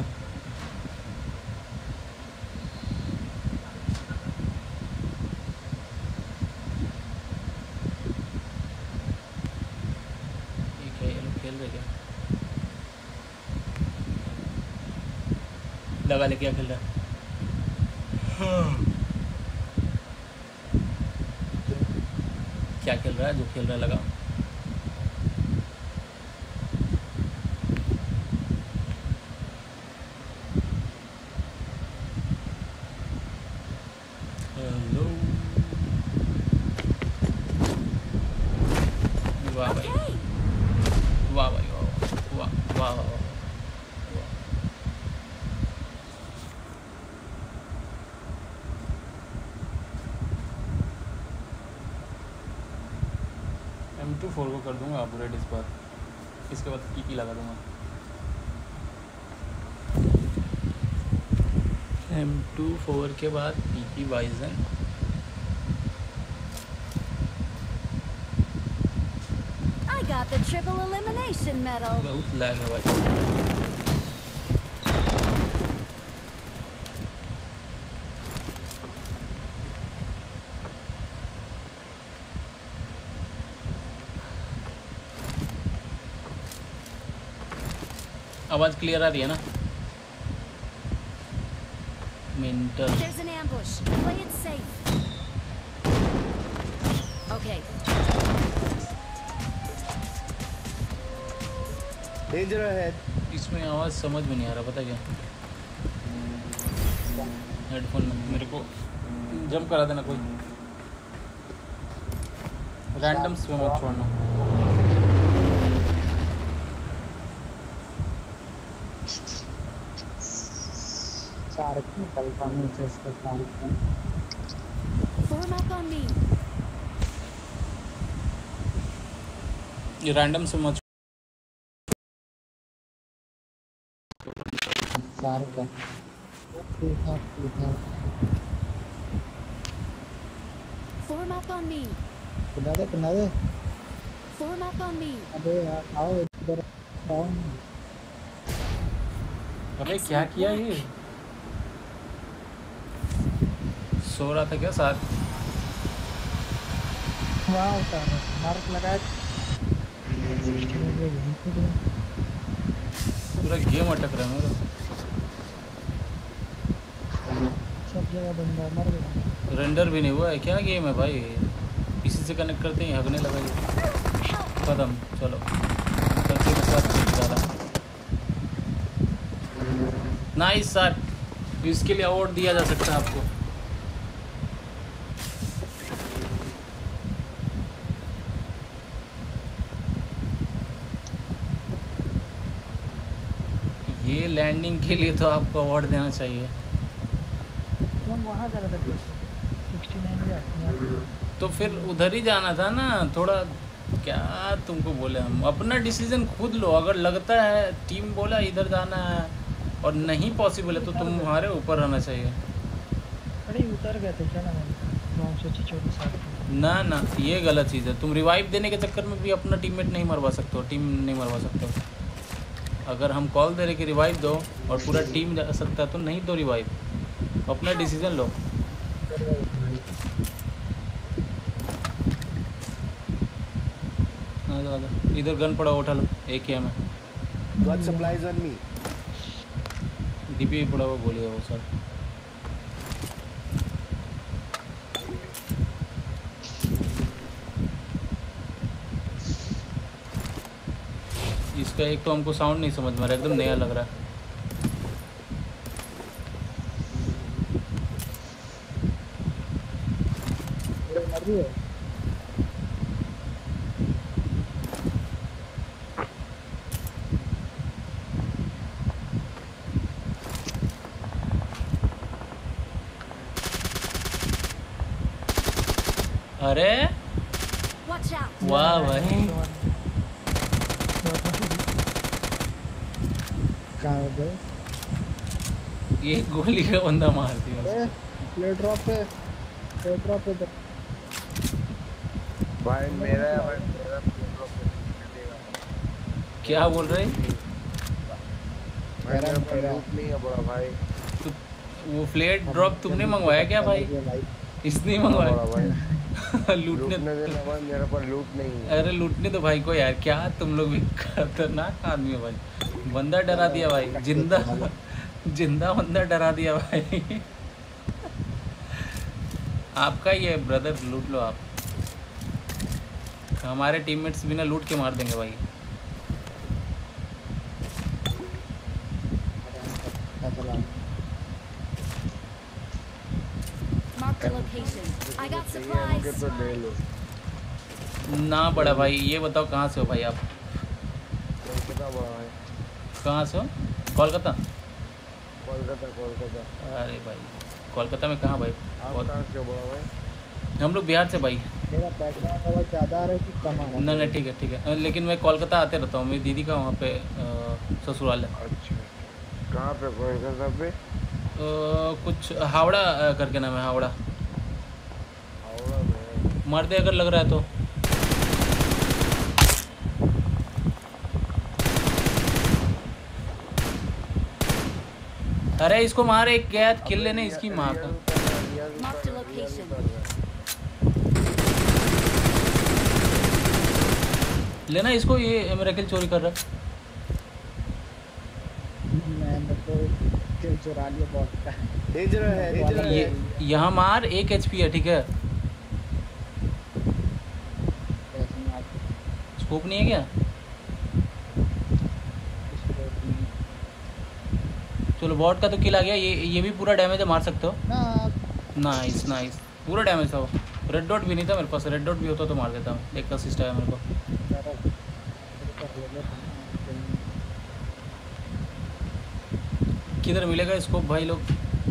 ठीक है, ये लोग खेल रहे क्या? लगा ले, क्या खेल रहा है? क्या खेल रहा है? जो खेल रहा है लगा। हेलो, वाह भाई, Okay. वाह भाई, वाह वाह वाह वाह वाह। एम टू फोर को कर दूंगा अपग्रेड इस बार, इसके बाद ई पी लगा दूंगा। एम टू फोर के बाद P P Bizon. I got the triple elimination medal. बहुत लैग है भाई। आवाज़ क्लियर आ रही है ना? Mental There's an ambush. Play it safe. Okay. Danger ahead. इसमें आवाज़ समझ में नहीं आ रहा, पता क्या? हेडफोन में मेरे को जंप करा देना कोई, रैंडम्स में मत छोड़ना। Form up on me. ये रैंडम से मत Form up on me. पिला दे पिला दे। Form up on me. अबे यार आओ इधर आओ। अबे क्या किया ये? सो रहा था क्या साथ? वहाँ उतार मार्क लगाया। पूरा गेम अटक रहा है मेरा। सब जगह बंदा मर गया। रेंडर भी नहीं हुआ है, क्या गेम है भाई? पीसी से कनेक्ट करते ही हगने लगा ये। खत्म, चलो करते के साथ ज़्यादा नाइस सर, इसके लिए अवार्ड दिया जा सकता है आपको। ये लैंडिंग के लिए तो आपको अवार्ड देना चाहिए। तुम वहाँ जा रहा था सिक्सटी नाइन या तो फिर उधर ही जाना था ना। थोड़ा क्या तुमको बोले, हम अपना डिसीजन खुद लो। अगर लगता है टीम बोला इधर जाना है और नहीं पॉसिबल है तो तुम्हारे ऊपर रहना चाहिए। अरे उतर गए थे क्या ना नौ सौ चौबीस ना ना ये गलत चीज़ है। तुम रिवाइव देने के चक्कर में भी अपना टीममेट नहीं मरवा सकते हो, टीम नहीं मरवा सकते हो। अगर हम कॉल दे रहे कि रिवाइव दो और पूरा टीम जा सकता है तो नहीं दो रिवाइव। अपना डिसीजन लो। इधर गन पड़ा, उठा लो। एक ही है मैं। Got supplies on me. DP भी पड़ा हुआ, गोली है वो सर। इसका एक तो हमको साउंड नहीं समझ में आ रहा, एकदम नया लग रहा है। अरे Watch out! वाह भाई, कहाँ हो गए? ये गोली का बंदा मार दिया। प्लेट ड्रॉप पे प्लेट ड्रॉप पे तो भाई मेरा है भाई, मेरा plate drop पे देगा। क्या बोल रहे? मेरा पर लूट नहीं है बड़ा भाई। तो वो फ्लेट ड्रॉप तुमने मंगवाया क्या भाई? इसने मंगवाया भाई। लूटने देना भाई, मेरे पर लूट नहीं है। अरे लूटने तो भाई को यार, क्या तुम लोग भी खतरनाक आदमी हो भाई। बंदा डरा दिया भाई, जिंदा जिंदा बंदा डरा दिया भाई। आपका ही है ब्रदर, लूट लो आप। हमारे टीममेट्स बिना लूट के मार देंगे भाई। Mark the location. I got supplies. तो ले लो। ना बड़ा भाई, ये बताओ कहाँ से हो भाई आप? कोलकाता बड़ा भाई। कहाँ से हो? कोलकाता? कोलकाता कोलकाता। अरे भाई कोलकाता में कहाँ भाई? आप कहाँ से हो बड़ा भाई? हम लोग बिहार से भाई। मेरा बैकग्राउंड आवाज ज़्यादा आ रहा है कि कम आ रहा है? नहीं नहीं ठीक है ठीक है, लेकिन मैं कोलकाता आते रहता हूँ। मेरी दीदी का वहाँ पे अ, ससुराल है। अच्छा, कहाँ पे कोलकाता पे? अ, कुछ हावड़ा अ, करके नाम है, हावड़ा। हावड़ा में। मार दे अगर लग रहा है तो। अरे इसको मार, एक गया किल लेने इसकी माँ का। Mark the location. लेना इसको, ये मेरा किल चोरी कर रहा है। मैंने तो किल चुरा लिया बॉट का। Danger है, danger ये है। यहाँ मार, एक एचपी है ठीक है। स्कोप नहीं है क्या? चलो बॉट का तो किल आ गया। ये ये भी पूरा डैमेज है, मार सकते हो। नाइस नाइस, पूरा डैमेज था वो। रेड डॉट भी नहीं था मेरे पास, रेड डॉट भी होता तो मार देता मैं। एक असिस्ट आया मेरे को। किधर मिलेगा स्कोप भाई लोग?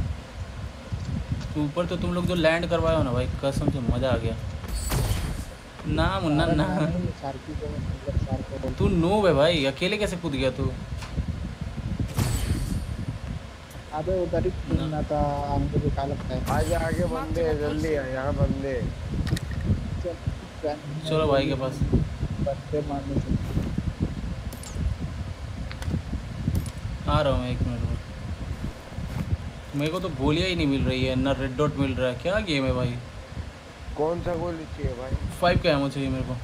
ऊपर तो तुम लोग जो लैंड करवाए हो ना भाई, कसम से मज़ा आ गया। ना मुन्ना ना, तू नूब है भाई, अकेले कैसे कूद गया तू? अबे उधर ही कूदना था, हमको भी क्या लगता है। आगे आगे बंदे हैं, जल्दी आ, यहाँ बंदे। चलो भाई के पास। बंदे मारने से आ रहा हूँ मैं, एक मिनट में। मेरे को तो गोलियाँ ही नहीं मिल रही है, ना रेड डॉट मिल रहा है। क्या गेम है भाई? कौन सा गोली चाहिए भाई? फाइव का एमो चाहिए मेरे को।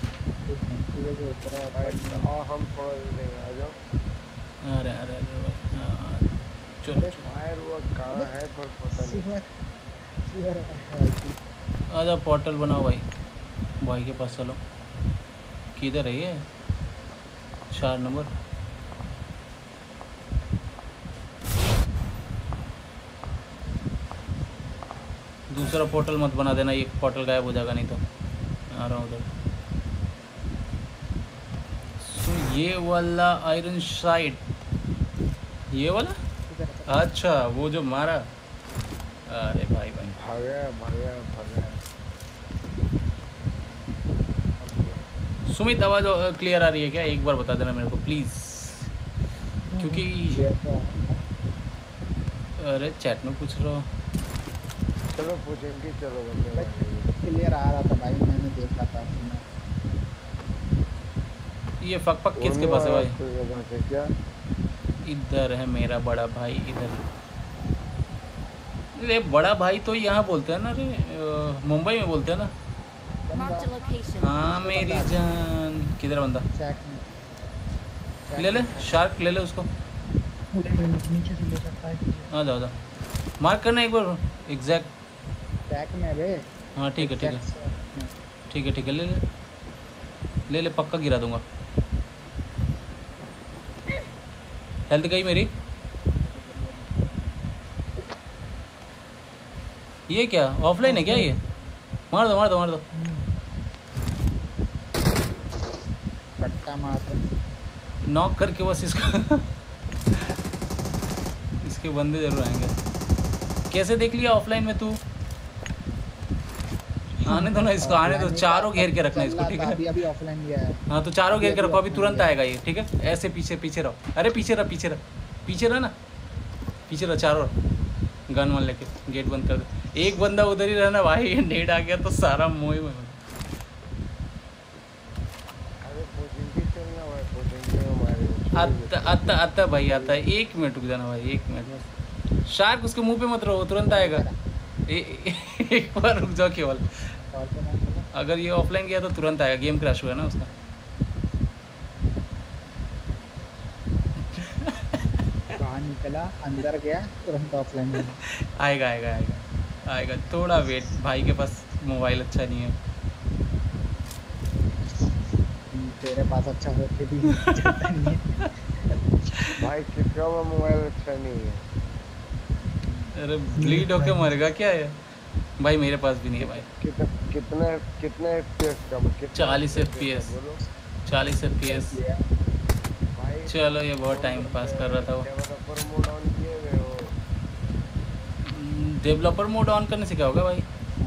और हम थोड़ा दे देंगे, आ जाओ। अरे अरे अरे भाई, हाँ, चलो फायर हुआ कहाँ है पर पता नहीं। आजा पोर्टल बनाओ भाई। भाई के पास चलो। किधर है ये? चार नंबर। दूसरा पोर्टल मत बना देना, ये पोर्टल गायब हो जाएगा नहीं तो। आ रहा हूँ उधर। सो ये वाला आयरन साइट ये वाला? अच्छा वो जो मारा। अरे भाई भाई भागा भागा भागा। सुमित आवाज क्लियर आ रही है क्या? एक बार बता देना मेरे को प्लीज, क्योंकि अरे चैट में पूछ रहा हूँ। चलो पूछेंगे, चलो बंदे क्लियर आ रहा था भाई, मैंने देखा था। ये फक फक किसके पास है भाई? क्या इधर है मेरा बड़ा भाई, इधर। अरे बड़ा भाई तो यहाँ बोलते हैं ना, अरे अ, मुंबई में बोलते हैं ना। Marked a location. हाँ मेरी जान, किधर बंदा? ले ले शार्क, ले ले उसको। नीचे से ले सकता है। आ जाओ आ जाओ, मार्क करना एक बार एग्जैक्ट। ट्रैक में बे। हाँ ठीक है ठीक है ठीक है ठीक है, ले ले ले ले, पक्का गिरा दूंगा। हेल्थ गई मेरी। ये क्या ऑफलाइन है क्या ये? मार दो मार दो मार दो। पट्टा मार दो। नॉक करके बस इसको इसके बंदे जरूर आएंगे। कैसे देख लिया ऑफलाइन में तू? आने दो ना इसको, आने दो। चारों घेर के रखना इसको, ठीक है? अभी अभी ऑफलाइन गया है। हाँ तो चारों घेर के रखो, अभी तुरंत आएगा ये, ठीक है? ऐसे पीछे पीछे रहो। अरे पीछे रह पीछे रह पीछे रह ना, पीछे रह चारों। गन वन लेके गेट बंद कर दे। एक बंदा उधर ही रहना भाई, ये नेट आ गया तो सारा मोह में। अरे पूछेंगे, चलना भाई पूछेंगे हमारे। आता आता आता भाई आता है। एक मिनट रुक जाना भाई, एक मिनट। शार्क उसके मुंह पे मत रहो, तुरंत आएगा। ए, ए, एक बार रुक जाओ केवल। अगर ये ऑफलाइन गया तो तुरंत आएगा। गेम क्रैश हुआ ना उसका। बाहर निकला, अंदर गया, तुरंत ऑफलाइन गया। आएगा आएगा आएगा आएगा, थोड़ा वेट। भाई के पास मोबाइल अच्छा नहीं है। तेरे पास अच्छा होके भी चलता नहीं है। भाई किसका वो मोबाइल अच्छा नहीं है? अरे ब्लीड होके मरेगा क्या है भाई? मेरे पास भी नहीं है भाई। कितना कितने कितने एफपीएस का? चालीस एफपीएस चालीस एफपीएस। चलो ये बहुत टाइम पास कर रहा था वो। डेवलपर मोड ऑन किए हुए हो? डेवलपर मोड ऑन करने से क्या होगा भाई?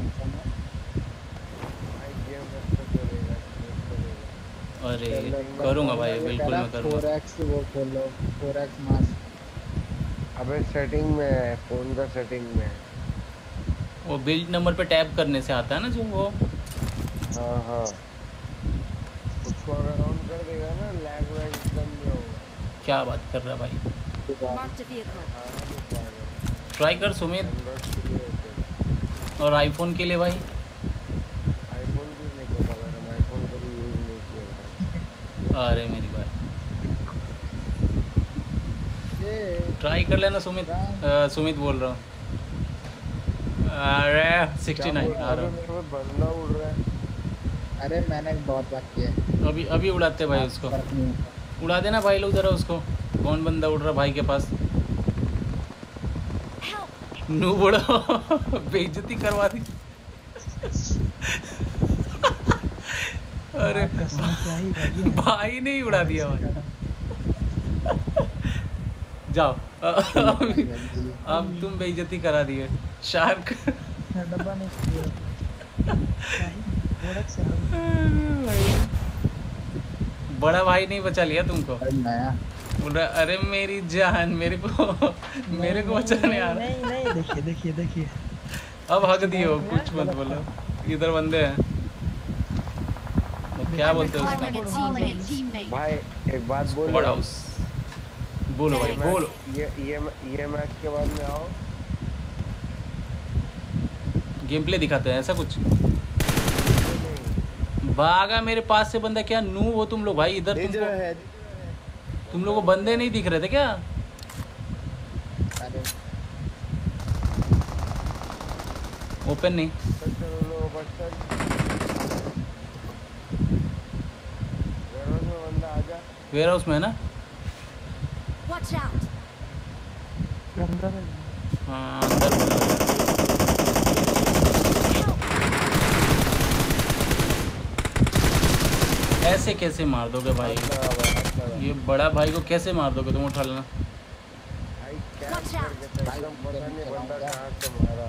अरे करूँगा भाई, बिल्कुल मैं करूँगा। फोर एक्स वो खोलो, फोर एक्स मास। अबे सेटिंग में है, फोन का सेटिंग में है। वो बिल्ड नंबर पे टैप करने से आता है ना जो वो। हाँ हाँ, उसको अगर ऑन कर देगा ना, लैग वैग कम नहीं होगा। क्या बात कर रहा भाई? Marked a vehicle. ट्राई कर सुमित। और आईफोन के लिए भाई? आईफोन भी नहीं पता मैंने, आईफोन कभी यूज नहीं किया। अरे मेरी बात, ट्राई कर लेना सुमित। आ, सुमित बोल रहा हूँ। अरे सिक्सटी नाइन आ रहा हूँ। बंदा उड़ रहा है। अरे मैंने बहुत बात किया है। अभी अभी उड़ाते भाई उसको। उड़ा देना भाई लोग जरा उसको। कौन बंदा उड़ रहा भाई के पास? नू बड़ा बेइज्जती करवा दी। अरे भाई ने ही उड़ा दिया भाई। जाओ अब तुम बेइज्जती करा दिए शार्क। डब्बा नहीं बड़ा भाई नहीं बचा लिया तुमको? बोल रहा अरे मेरी जान, मेरे को मेरे को बचाने आ रहा। नहीं नहीं, देखिए देखिए देखिए, अब हक दियो, कुछ मत बोलो। इधर बंदे हैं तो क्या बोलते हो उसका? भाई एक बात बोलो। बड़ा हाउस बोलो भाई बोलो। ये ये ये मैच के बाद में आओ, गेम प्ले दिखाते हैं ऐसा कुछ। भागा मेरे पास से बंदा। क्या नू हो तुम लोग भाई? इधर तुमको तुम लोगों को बंदे नहीं दिख रहे थे क्या? ओपन नहीं। वेयर हाउस में है ना? Watch out. हाँ अंदर। ऐसे कैसे मार दोगे भाई? ये बड़ा भाई को कैसे मार दोगे तुम? उठा लेना। Watch out! एकदम पता नहीं बंदा कहाँ से मारा।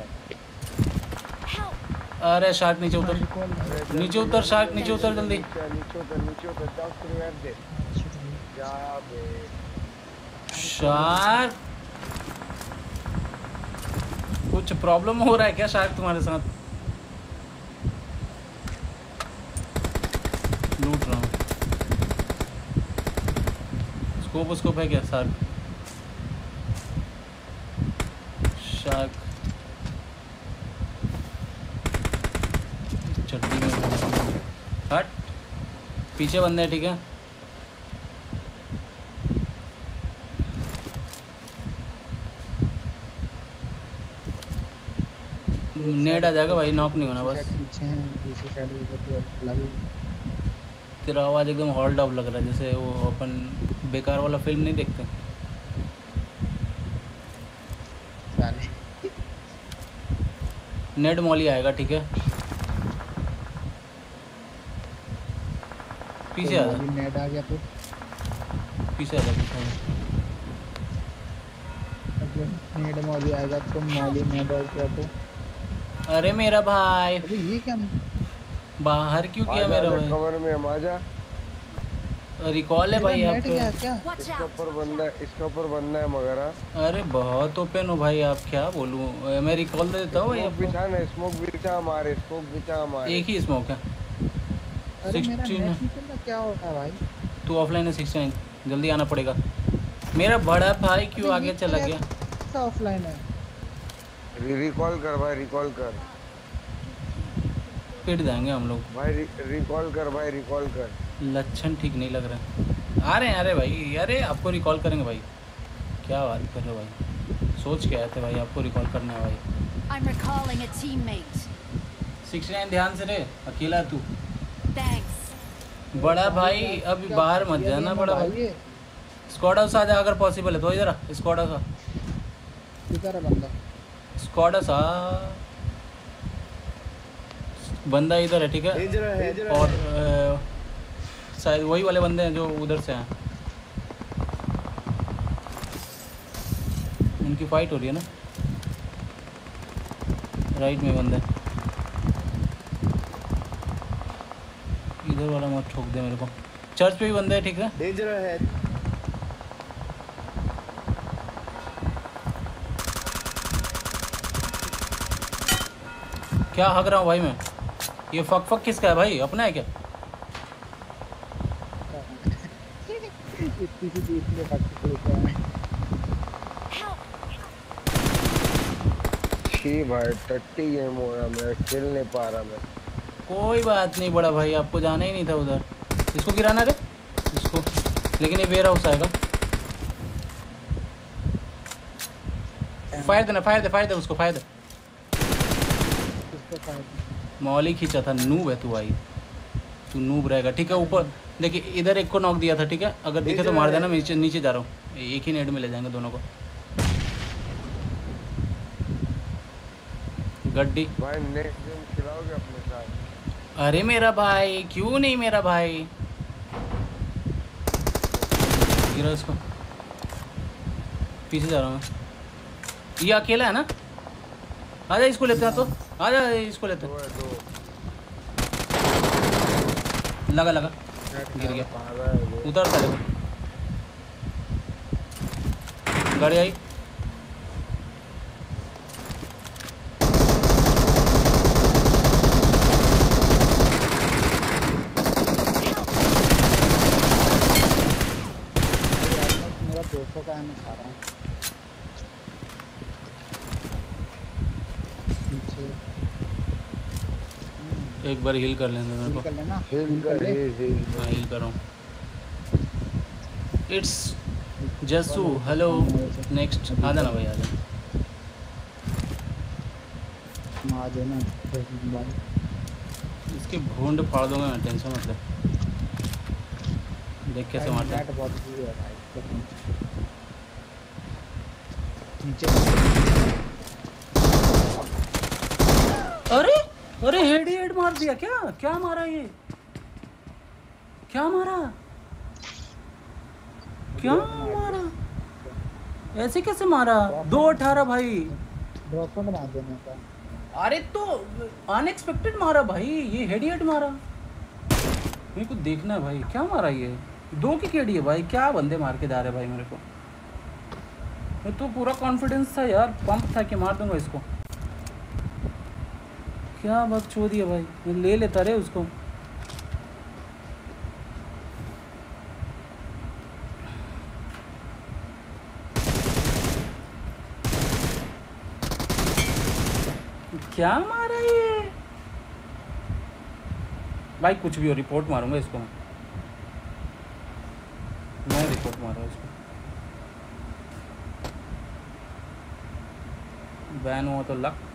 अरे शार्क नीचे उतर, नीचे उतर शार्क, नीचे उतर जल्दी। नीचे उतर, नीचे उतर, जाओ रिवाइव दे। जा बे। शार्क, कुछ प्रॉब्लम हो रहा है क्या शार्क तुम्हारे साथ? लूट रहा हूँ। स्कोप स्कोप है क्या शार्क? शार्क चट्टी में हट, पीछे बंदे हैं, ठीक है। नेट आ जाएगा भाई, नॉक नहीं होना बस। पीछे हैं, पीछे साइड ऊपर लगी। तेरा आवाज़ एकदम हॉल्ड अप लग रहा है, जैसे वो अपन बेकार वाला फिल्म नहीं देखते। नेट मॉली आएगा, ठीक है। पीछे आ जा, नेट आ गया तो पीछे आ जा, पीछे आ जा। नेट मॉली आएगा तो मॉली नेट आ गया तो। अरे मेरा भाई, अरे ये क्या बाहर क्यों किया मेरा भाई? कवर में हम आजा। रिकॉल है भाई आपको? इसके ऊपर बंदा, इसके ऊपर बंदा है मगर। अरे बहुत ओपन हो भाई आप, क्या बोलूं। मैं रिकॉल दे देता हूँ भाई आपको। बिछा ना, स्मोक बिछा हमारे, स्मोक बिछा हमारे। एक ही स्मोक है। अरे मेरा नेट निकलना क्या होता है भाई? तू ऑफलाइन है सिक्सटी नाइन, जल्दी आना पड़ेगा। मेरा बड़ा भाई क्यों आगे चला गया? ऑफलाइन है। रिकॉल कर भाई, रिकॉल कर। पिट जाएंगे हम लोग भाई। रिकॉल कर भाई, रिकॉल कर। लक्षण ठीक नहीं लग रहा। आ रहे हैं, अरे भाई, अरे आपको रिकॉल करेंगे भाई। क्या बात कर रहे हो भाई, सोच के आए थे भाई आपको रिकॉल करना है भाई। I'm recalling a teammate. Sixty nine ध्यान से रे, अकेला तू। Thanks. बड़ा भाई अभी बाहर मत जाना बड़ा भाई। स्क्वाड हाउस आ जा अगर पॉसिबल है तो। इधर आ, स्क्वाड हाउस आ। किधर है बंदा? स्क्वाड हाउस आ, बंदा इधर है, ठीक है। और अ, शायद वही वाले बंदे हैं जो उधर से हैं। उनकी फाइट हो रही है ना, राइट में बंदे। इधर वाला मत ठोक दे मेरे को। चर्च पे भी बंदे हैं, ठीक है। डेंजर है। क्या हक रहा हूँ भाई मैं? ये फक फक किसका है भाई, अपना है क्या? इतनी सी चीज में फक फक लेके आए। छी भाई, टट्टी गेम हो रहा, मैं खेल नहीं पा रहा मैं। कोई बात नहीं बड़ा भाई, आपको जाना ही नहीं था उधर। इसको गिराना रे, इसको। लेकिन ये वेयर हाउस आएगा। फायर देना, फायर दे, फायर दे उसको, फायर दे। मौली खींचा था, नूब है तू भाई, तू नूब रहेगा, ठीक है। ऊपर देखिए, इधर एक को नॉक दिया था, ठीक है। अगर दिखे तो मार देना। मैं नीचे नीचे जा रहा हूँ, एक ही नेट में ले जाएंगे दोनों को। गड्डी भाई नेक्स्ट गेम खिलाओगे अपने साथ? अरे मेरा भाई, क्यों नहीं मेरा भाई। गिरा इसको, पीछे जा रहा हूँ। ये अकेला है ना? आजा इसको लेते हैं तो, आजा इसको लेते हैं। लगा लगा, गिर गया। उतर साले को। गाड़ी आई। मेरा दोस्तों का है, मैं खा रहा हूँ। एक बार हील कर लेने मेरे को। कर लेना। हिल कर, हिल हिल। हाँ हील कर रहा हूँ। It's Jasu, hello. नेक्स्ट आ जाना भाई, आ जाना। आ जाना। इसके भूंड फाड़ दूंगा मैं, टेंशन मत ले। देख कैसे मारता है। बहुत दूर है भाई। नीचे। अरे अरे हेड ही हेड मार दिया। क्या क्या मारा ये, क्या मारा, क्या मारा? ऐसे कैसे मारा? दो अठारह भाई। ड्रॉप में मार देने का। अरे तो अनएक्सपेक्टेड मारा भाई, ये हेडशॉट मारा। मेरे को देखना है भाई क्या मारा ये। दो की केडी है भाई, क्या बंदे मार के जा रहे भाई मेरे को। मैं तो पूरा कॉन्फिडेंस था यार, पंप था कि मार दूंगा इसको। क्या बात छोड़ दिया भाई, मैं ले लेता रे उसको। क्या मारा ये भाई? कुछ भी हो, रिपोर्ट मारूंगा इसको मैं मैं रिपोर्ट मारूंगा इसको। बैन हुआ तो लक।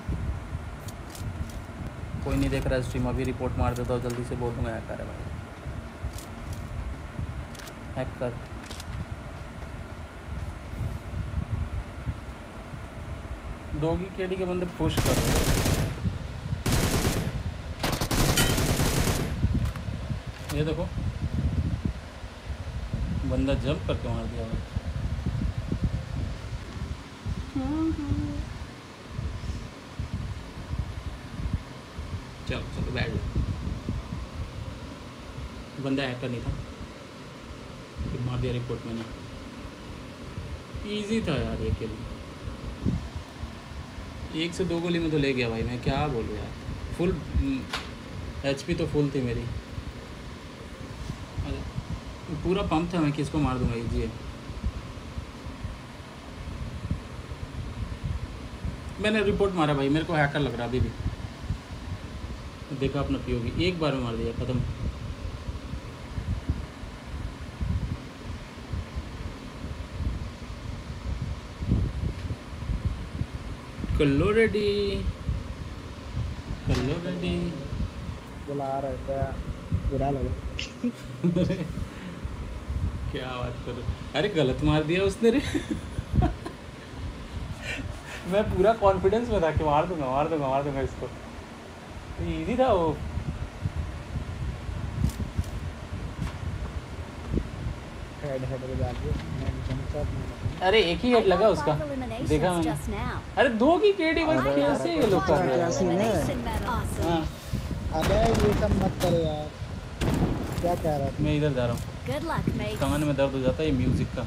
कोई नहीं देख रहा स्ट्रीम, अभी रिपोर्ट मार देता हूँ जल्दी से, बोल दूंगा हैकर है भाई, हैकर। डॉगी केडी के बंदे पुश कर रहे हैं। ये देखो बंदा जंप करके मार दिया भाई। चलो चलो बैठ जाओ। बंदा हैकर नहीं था, फिर मार दिया रिपोर्ट मैंने। इजी था यार ये के लिए, एक से दो गोली में तो ले गया भाई। मैं क्या बोलूँ यार, फुल एचपी तो फुल थी मेरी। पूरा पंप था, मैं किसको मार दूंगा इजी है। मैंने रिपोर्ट मारा भाई, मेरे को हैकर लग रहा अभी भी। देखा अपना पीओवी, एक बार में मार दिया, खत्म। कल्लो रेडी, कल्लो रेडी। बुला रहा था, बुरा लगा। क्या बात कर रहे, अरे गलत मार दिया उसने रे। मैं पूरा कॉन्फिडेंस में था कि मार दूंगा मार दूंगा मार दूंगा इसको। तो इजी था वो। हेड हेड बजा दिया। अरे एक ही हेड लगा उसका, देखा मैंने। अरे दो की केडी भाई, कैसे ये लोग कर रहे हैं? अबे ये सब मत करो यार, क्या कह रहा था? मैं इधर जा रहा हूँ, कमर में दर्द हो जाता है ये म्यूजिक का,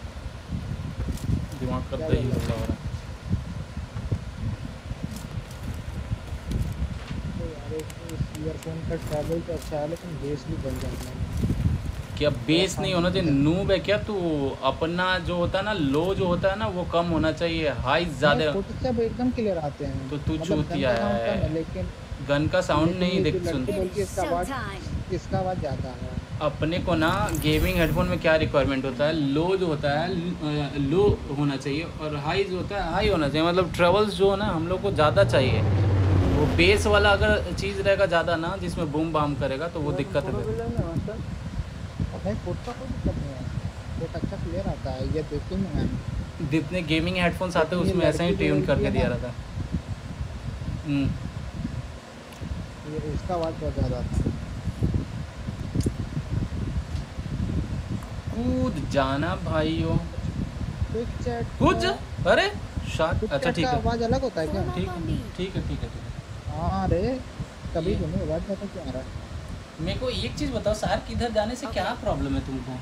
दिमाग करता ही होता हो रहा है। ईयरफोन का ट्रैवल तो अच्छा है लेकिन बेस भी बढ़ जाता है। क्या बेस नहीं होना चाहिए? नूब है क्या तू? अपना जो होता है ना लो जो होता है ना वो कम होना चाहिए, हाई ज्यादा। सब एकदम क्लियर आते हैं तो तू चूतिया है, लेकिन गन का साउंड नहीं देख सुन। इसका आवाज इसका आवाज ज्यादा है। अपने को ना गेमिंग हेडफोन में क्या रिक्वायरमेंट होता है, लो जो होता है लो होना चाहिए और हाई जो होता है हाई होना चाहिए। मतलब ट्रेवल्स जो है ना हम लोग को ज़्यादा चाहिए। वो बेस वाला अगर चीज़ रहेगा ज़्यादा ना जिसमें बूम बाम करेगा तो वो दिक्कत है। नहीं कोड का कोई दिक्कत नहीं है, कोड अच्छा क्लियर आता है। ये देखो मैं जितने गेमिंग हेडफोन्स आते हैं उसमें ऐसा ही ट्यून करके दिया रहता है। ये इसका आवाज़ बहुत ज़्यादा आता है। कूद जाना भाइयों, कूद जा। अरे शाट, अच्छा ठीक है। आवाज़ अलग होता है क्या? ठीक है ठीक है ठीक है ठीक है। हाँ रे कभी तो नहीं आवाज़ पता क्यों आ रहा है। मेरे को एक चीज़ बताओ, सार किधर जाने से क्या प्रॉब्लम है तुमको?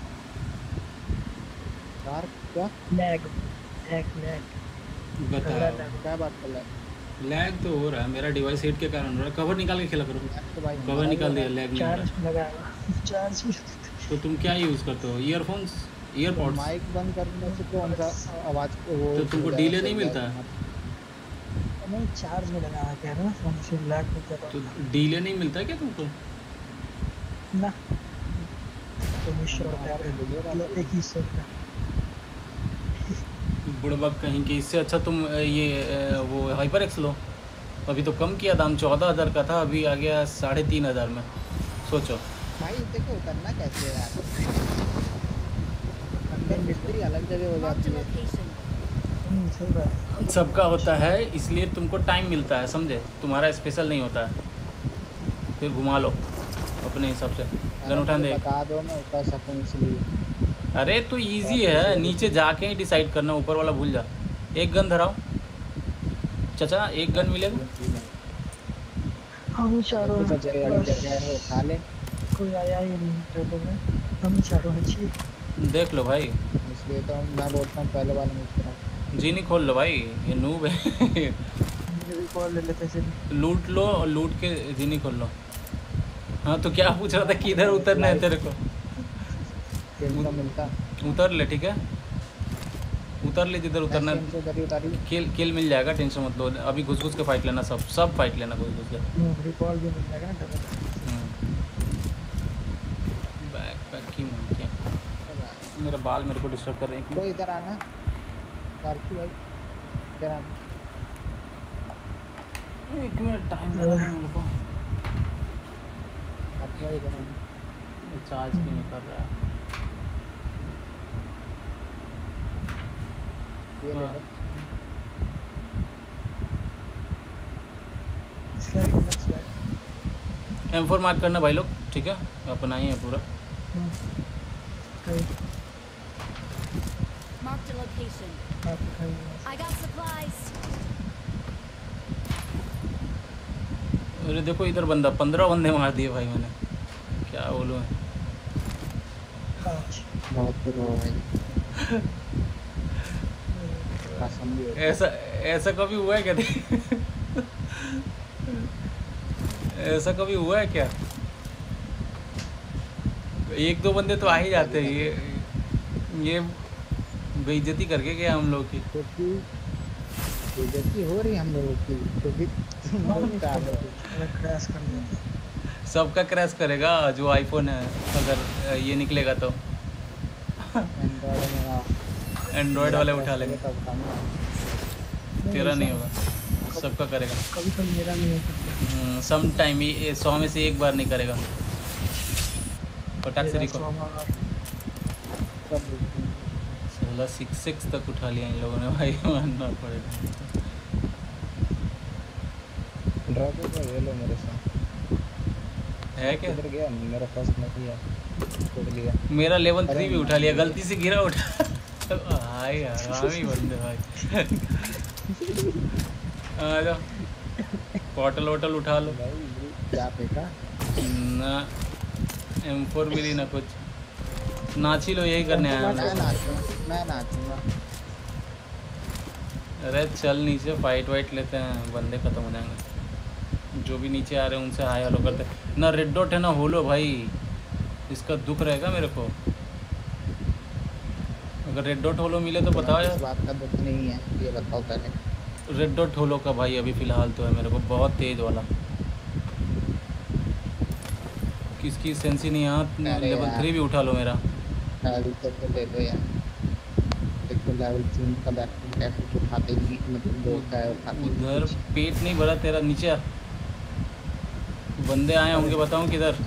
सार क्या? लैग लैग लैग बताओ क्या बात कर रहा है? लैग तो हो रहा है, मेरा डिवाइस हीट के कारण हो रहा है। कवर निकाल के खेला करो। कवर निकाल दिया, लैग नहीं हो रहा। चार्ज लगा चार्ज। तो तुम क्या यूज़ करते हो? Earphones, earpods? माइक बंद करने से कौन सा आवाज़ वो तो तुमको डिले नहीं मिलता है? नहीं चार्ज में लगा क्या ना फोन से लैग हो जाता है। तो डिले नहीं मिलता है क्या तुमको? ना तो मिश्र मतलब एक ही सेकंड बुड़बक कहीं की। इससे अच्छा तुम ये वो हाइपर एक्स लो। अभी तो कम किया दाम, चौदह हज़ार का था, अभी आ गया साढ़े तीन हज़ार में। सोचो भाई देखो करना कैसे है यार, अंदर मिस्त्री अलग जगह हो जाती है। सबका होता है, इसलिए तुमको टाइम मिलता है, समझे? तुम्हारा स्पेशल नहीं होता है। फिर घुमा लो अपने हिसाब से। गन उठा दे, बता दो मैं उठा सकूं इसलिए। अरे तो इजी है, नीचे जाके ही डिसाइड करना, ऊपर वाला भूल जा। एक गन धराओ चाचा, एक गन मिलेगा। हम चारों तो जगह वाली जगह है वो खा ले। कोई आया ही नहीं टेबल में, हम चारों हैं जी। देख लो भाई, इसलिए तो मैं बोलता हूँ पहले वाला यूज करो। जी नहीं खोल लो भाई, ये नूब है। मुझे भी कॉल ले लेते हैं। लूट लो और लूट के जी नहीं खोल लो। हाँ तो क्या पूछ रहा था, किधर उतरना है तेरे को? किल मिलता, उतर ले, ठीक है उतर ले जिधर उतरना है। से उतारी उतारी किल किल मिल जाएगा, टेंशन मत लो। अभी घुस घुस के फाइट लेना, सब सब फाइट लेना घुस घुस के। रिकॉल भी मिल जाएगा ना डबल। बैक पैक की मुमकिन, मेरा बाल मेरे को डिस्टर्ब कर रहे हैं। तो इधर आना कार्की भाई, इधर आना। एक मिनट टाइम लगा मेरे को, कार्की भाई इधर आना। चार्ज भी नहीं कर रहा है। ये ले लो। एम फोर मार्क करना भाई लोग, ठीक है अपना ही है पूरा। Marked a location. I got supplies. अरे देखो इधर बंदा, पंद्रह बंदे मार दिए भाई मैंने, क्या बोलूँ। बहुत बुरा भाई। ऐसा ऐसा कभी हुआ है क्या? ऐसा कभी हुआ है क्या? एक दो बंदे तो आ ही जाते हैं। ये ये बेइज्जती करके क्या हम लोग की? क्योंकि बेइज्जती हो रही है हम लोगों की, क्योंकि क्रैश कर दिया। सबका क्रैश करेगा जो आईफोन है, अगर ये निकलेगा तो। एंड्रॉइड मेरा एंड्रॉइड वाले उठा लेंगे, तेरा नहीं होगा, सबका करेगा। कभी कभी मेरा नहीं होता। सम टाइम ये सौ में से एक बार नहीं करेगा। पटाख से रिकॉर्ड सोलह सिक्स सिक्स तक उठा लिया इन लोगों ने भाई, मानना पड़ेगा। ड्रॉप पे ले लो मेरे साथ है क्या? किधर गया मेरा फर्स्ट नहीं है, छोड़ लिया। मेरा लेवल थ्री भी उठा लिया, गलती से गिरा उठा। भाई यार आमी बंदे भाई। आ जाओ, बॉटल वॉटल उठा लो। क्या फेंका ना एम फोर मिली ना कुछ, नाच ही लो, यही करने आया मैं हूँ। नाचूंगा मैं नाचूंगा। अरे चल नीचे फाइट वाइट लेते हैं, बंदे खत्म हो जाएंगे। जो भी नीचे आ रहे हैं उनसे हाय हेलो करते हैं। ना रेड डॉट है ना होलो भाई, इसका दुख रहेगा मेरे को। अगर रेड डॉट होलो मिले तो बताओ यार। इस बात का दुख नहीं है, ये बताओ पहले। रेड डॉट होलो का भाई अभी फ़िलहाल तो है मेरे को, बहुत तेज़ वाला। किसकी सेंसी नहीं, यहाँ लेवल थ्री भी उठा लो मेरा। अभी तक तो ले लो यार, देखो लेवल तीन का बैक बैक उठाते ही मतलब दो का है उठाते। उधर पेट नहीं भरा तेरा, नीचे आ। बंदे आए होंगे, बताऊं किधर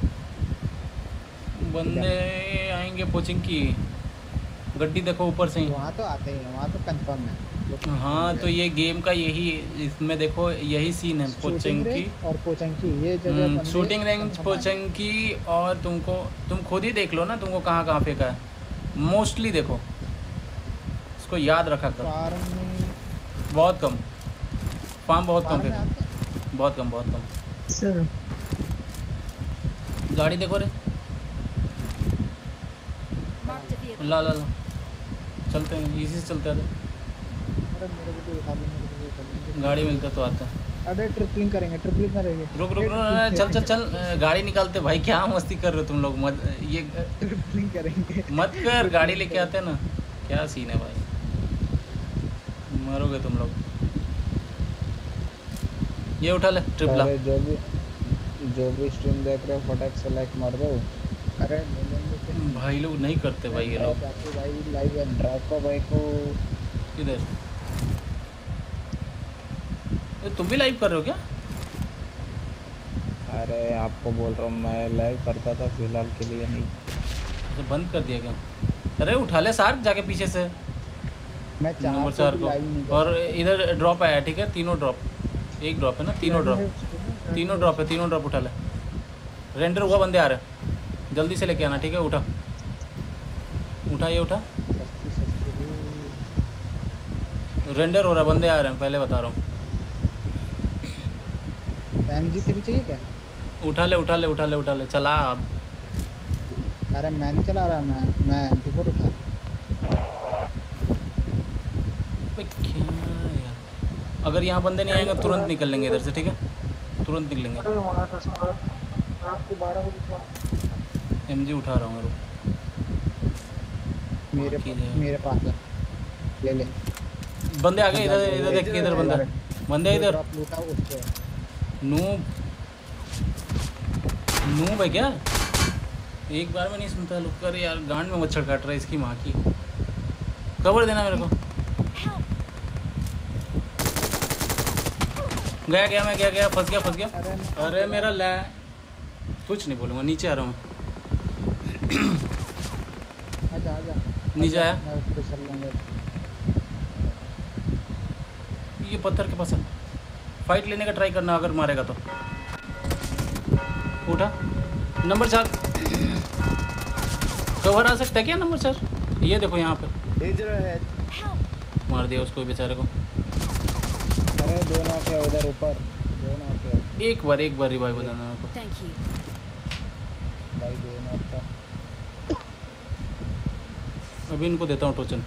बंदे आएंगे? कोचिंग की गड्डी देखो ऊपर से ही। वहाँ तो आते हैं, वहाँ तो कंफर्म है। हाँ तो ये गेम का यही, इसमें देखो यही सीन है, पोचंग की और पोचंग की ये जगह शूटिंग रेंज पोचंग की। और तुमको तुम खुद ही देख लो ना, तुमको कहाँ कहाँ फेंका है, मोस्टली देखो, इसको याद रखा करो। बहुत कम फार्म, बहुत कम फेंका, बहुत कम बहुत कम। सर गाड़ी देखो रे, ला ला ला चलते हैं, इसी से चलते हैं। गाड़ी मिलता तो आता। अरे ट्रिपलिंग करेंगे, ट्रिपलिंग करेंगे। रुक रुक रुक, चल चल चल, गाड़ी निकालते भाई। क्या मस्ती कर रहे हो तुम लोग, मत ये ट्रिपलिंग करेंगे मत कर, गाड़ी लेके आते हैं ना। क्या सीन है भाई, मरोगे तुम लोग। ये उठा ले ट्रिपला। जो भी जो भी स्ट्रीम देख रहे हो फटाक से लाइक मार दो। अरे भाई लोग नहीं करते भाई ये लोग। भाई लाइव है, ड्राइव को भाई को किधर? तुम भी लाइव कर रहे हो क्या? अरे आपको बोल रहा हूँ, मैं लाइव करता था, फिलहाल के लिए नहीं। तो बंद कर दिया क्या? अरे उठा ले सार जाके पीछे से, मैं नंबर चार को। और इधर ड्रॉप आया, ठीक है, तीनों ड्रॉप, एक ड्रॉप है ना, तीनों ड्रॉप, तीनों ड्रॉप है, तीनों ड्रॉप उठा ले। रेंडर हुआ बंदे आ रहे हैं, जल्दी से लेके आना, ठीक है। उठा उठा ये उठा। सस्ती सस्ती रेंडर हो रहा, बंदे आ रहे हैं, पहले बता रहा हूँ। एमजी तेरी चाहिए क्या? उठा ले उठा ले उठा ले उठा ले, चला अब। अरे मैं नहीं चला रहा, मैं मैं एमजी फोर उठा। अबे क्या यार, अगर यहाँ बंदे नहीं आएंगे तुरंत निकल लेंगे इधर से, ठीक है? तुरंत निकलेंगे। एमजी उठा रहा हूँ मैं, रुक। मेरे ठीक है। मेरे पास है, ले ले। बंदे आ गए इधर, इधर देख के, इधर बंदा, बंदे इधर। ड्रॉप लूटा उससे। नूब नूब है क्या? एक बार में नहीं सुनता, लुक कर यार, गांड में मच्छर काट रहा है इसकी माँ की। कवर देना मेरे को। गया गया मैं, गया गया, फंस गया फंस गया। अरे मेरा लै, कुछ नहीं बोलूँगा, नीचे आ रहा हूँ। आजा आजा नीचे आया, मैं उस पे चल लूंगा। ये पत्थर के पास है, फाइट लेने का ट्राई करना अगर मारेगा तो। उठा नंबर चार, कवर आ सकता है क्या नंबर चार? ये देखो यहाँ पे मार दिया उसको बेचारे को। अरे दो नॉक है उधर ऊपर, दो नॉक है। एक बार एक बार रिवाइव बताना मेरे को। Thank you. भाई दो नॉक था। अभी इनको देता हूँ टोचन।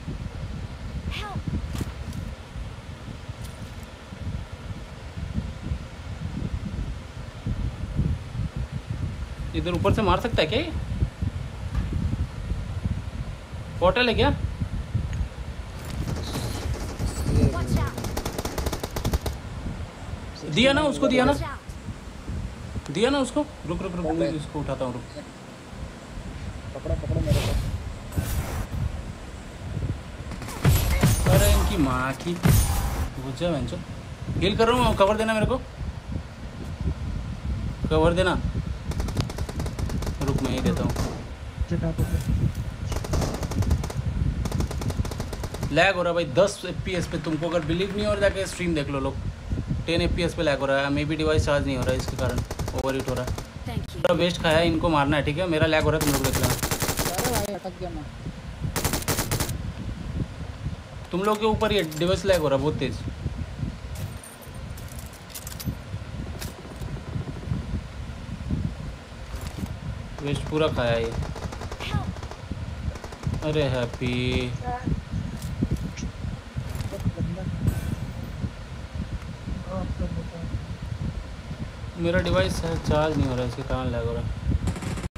इधर ऊपर से मार सकता है क्या? पोर्टल है क्या? Watch out. दिया ना उसको, दिया ना, Watch out. दिया ना उसको। रुक रुक रुक, रुक इसको उठाता हूँ, रुक। पकड़ो पकड़ो मेरे को। अरे इनकी माँ की गुज्जा बेंचो। हील कर रहा हूँ, कवर देना मेरे को, कवर देना। रुक मैं ही देता हूँ। लैग हो रहा भाई दस एफ पी एस पे, तुमको अगर बिलीव नहीं हो रहा जाके स्ट्रीम देख लो लोग। टेन एफ पी एस पे लैग हो रहा है, मे बी डिवाइस चार्ज नहीं हो रहा है इसके कारण ओवर हीट हो रहा है। Thank you. पूरा वेस्ट खाया है, इनको मारना है, ठीक है? मेरा लैग हो रहा है, तुम लोग देख लेना। अरे भाई अटक गया मैं। तुम लोग के ऊपर ये डिवाइस लैग हो रहा है बहुत तेज। वेस्ट पूरा खाया है ये। अरे हैप्पी, मेरा डिवाइस चार्ज नहीं हो रहा है, इसके कारण लैग हो रहा है।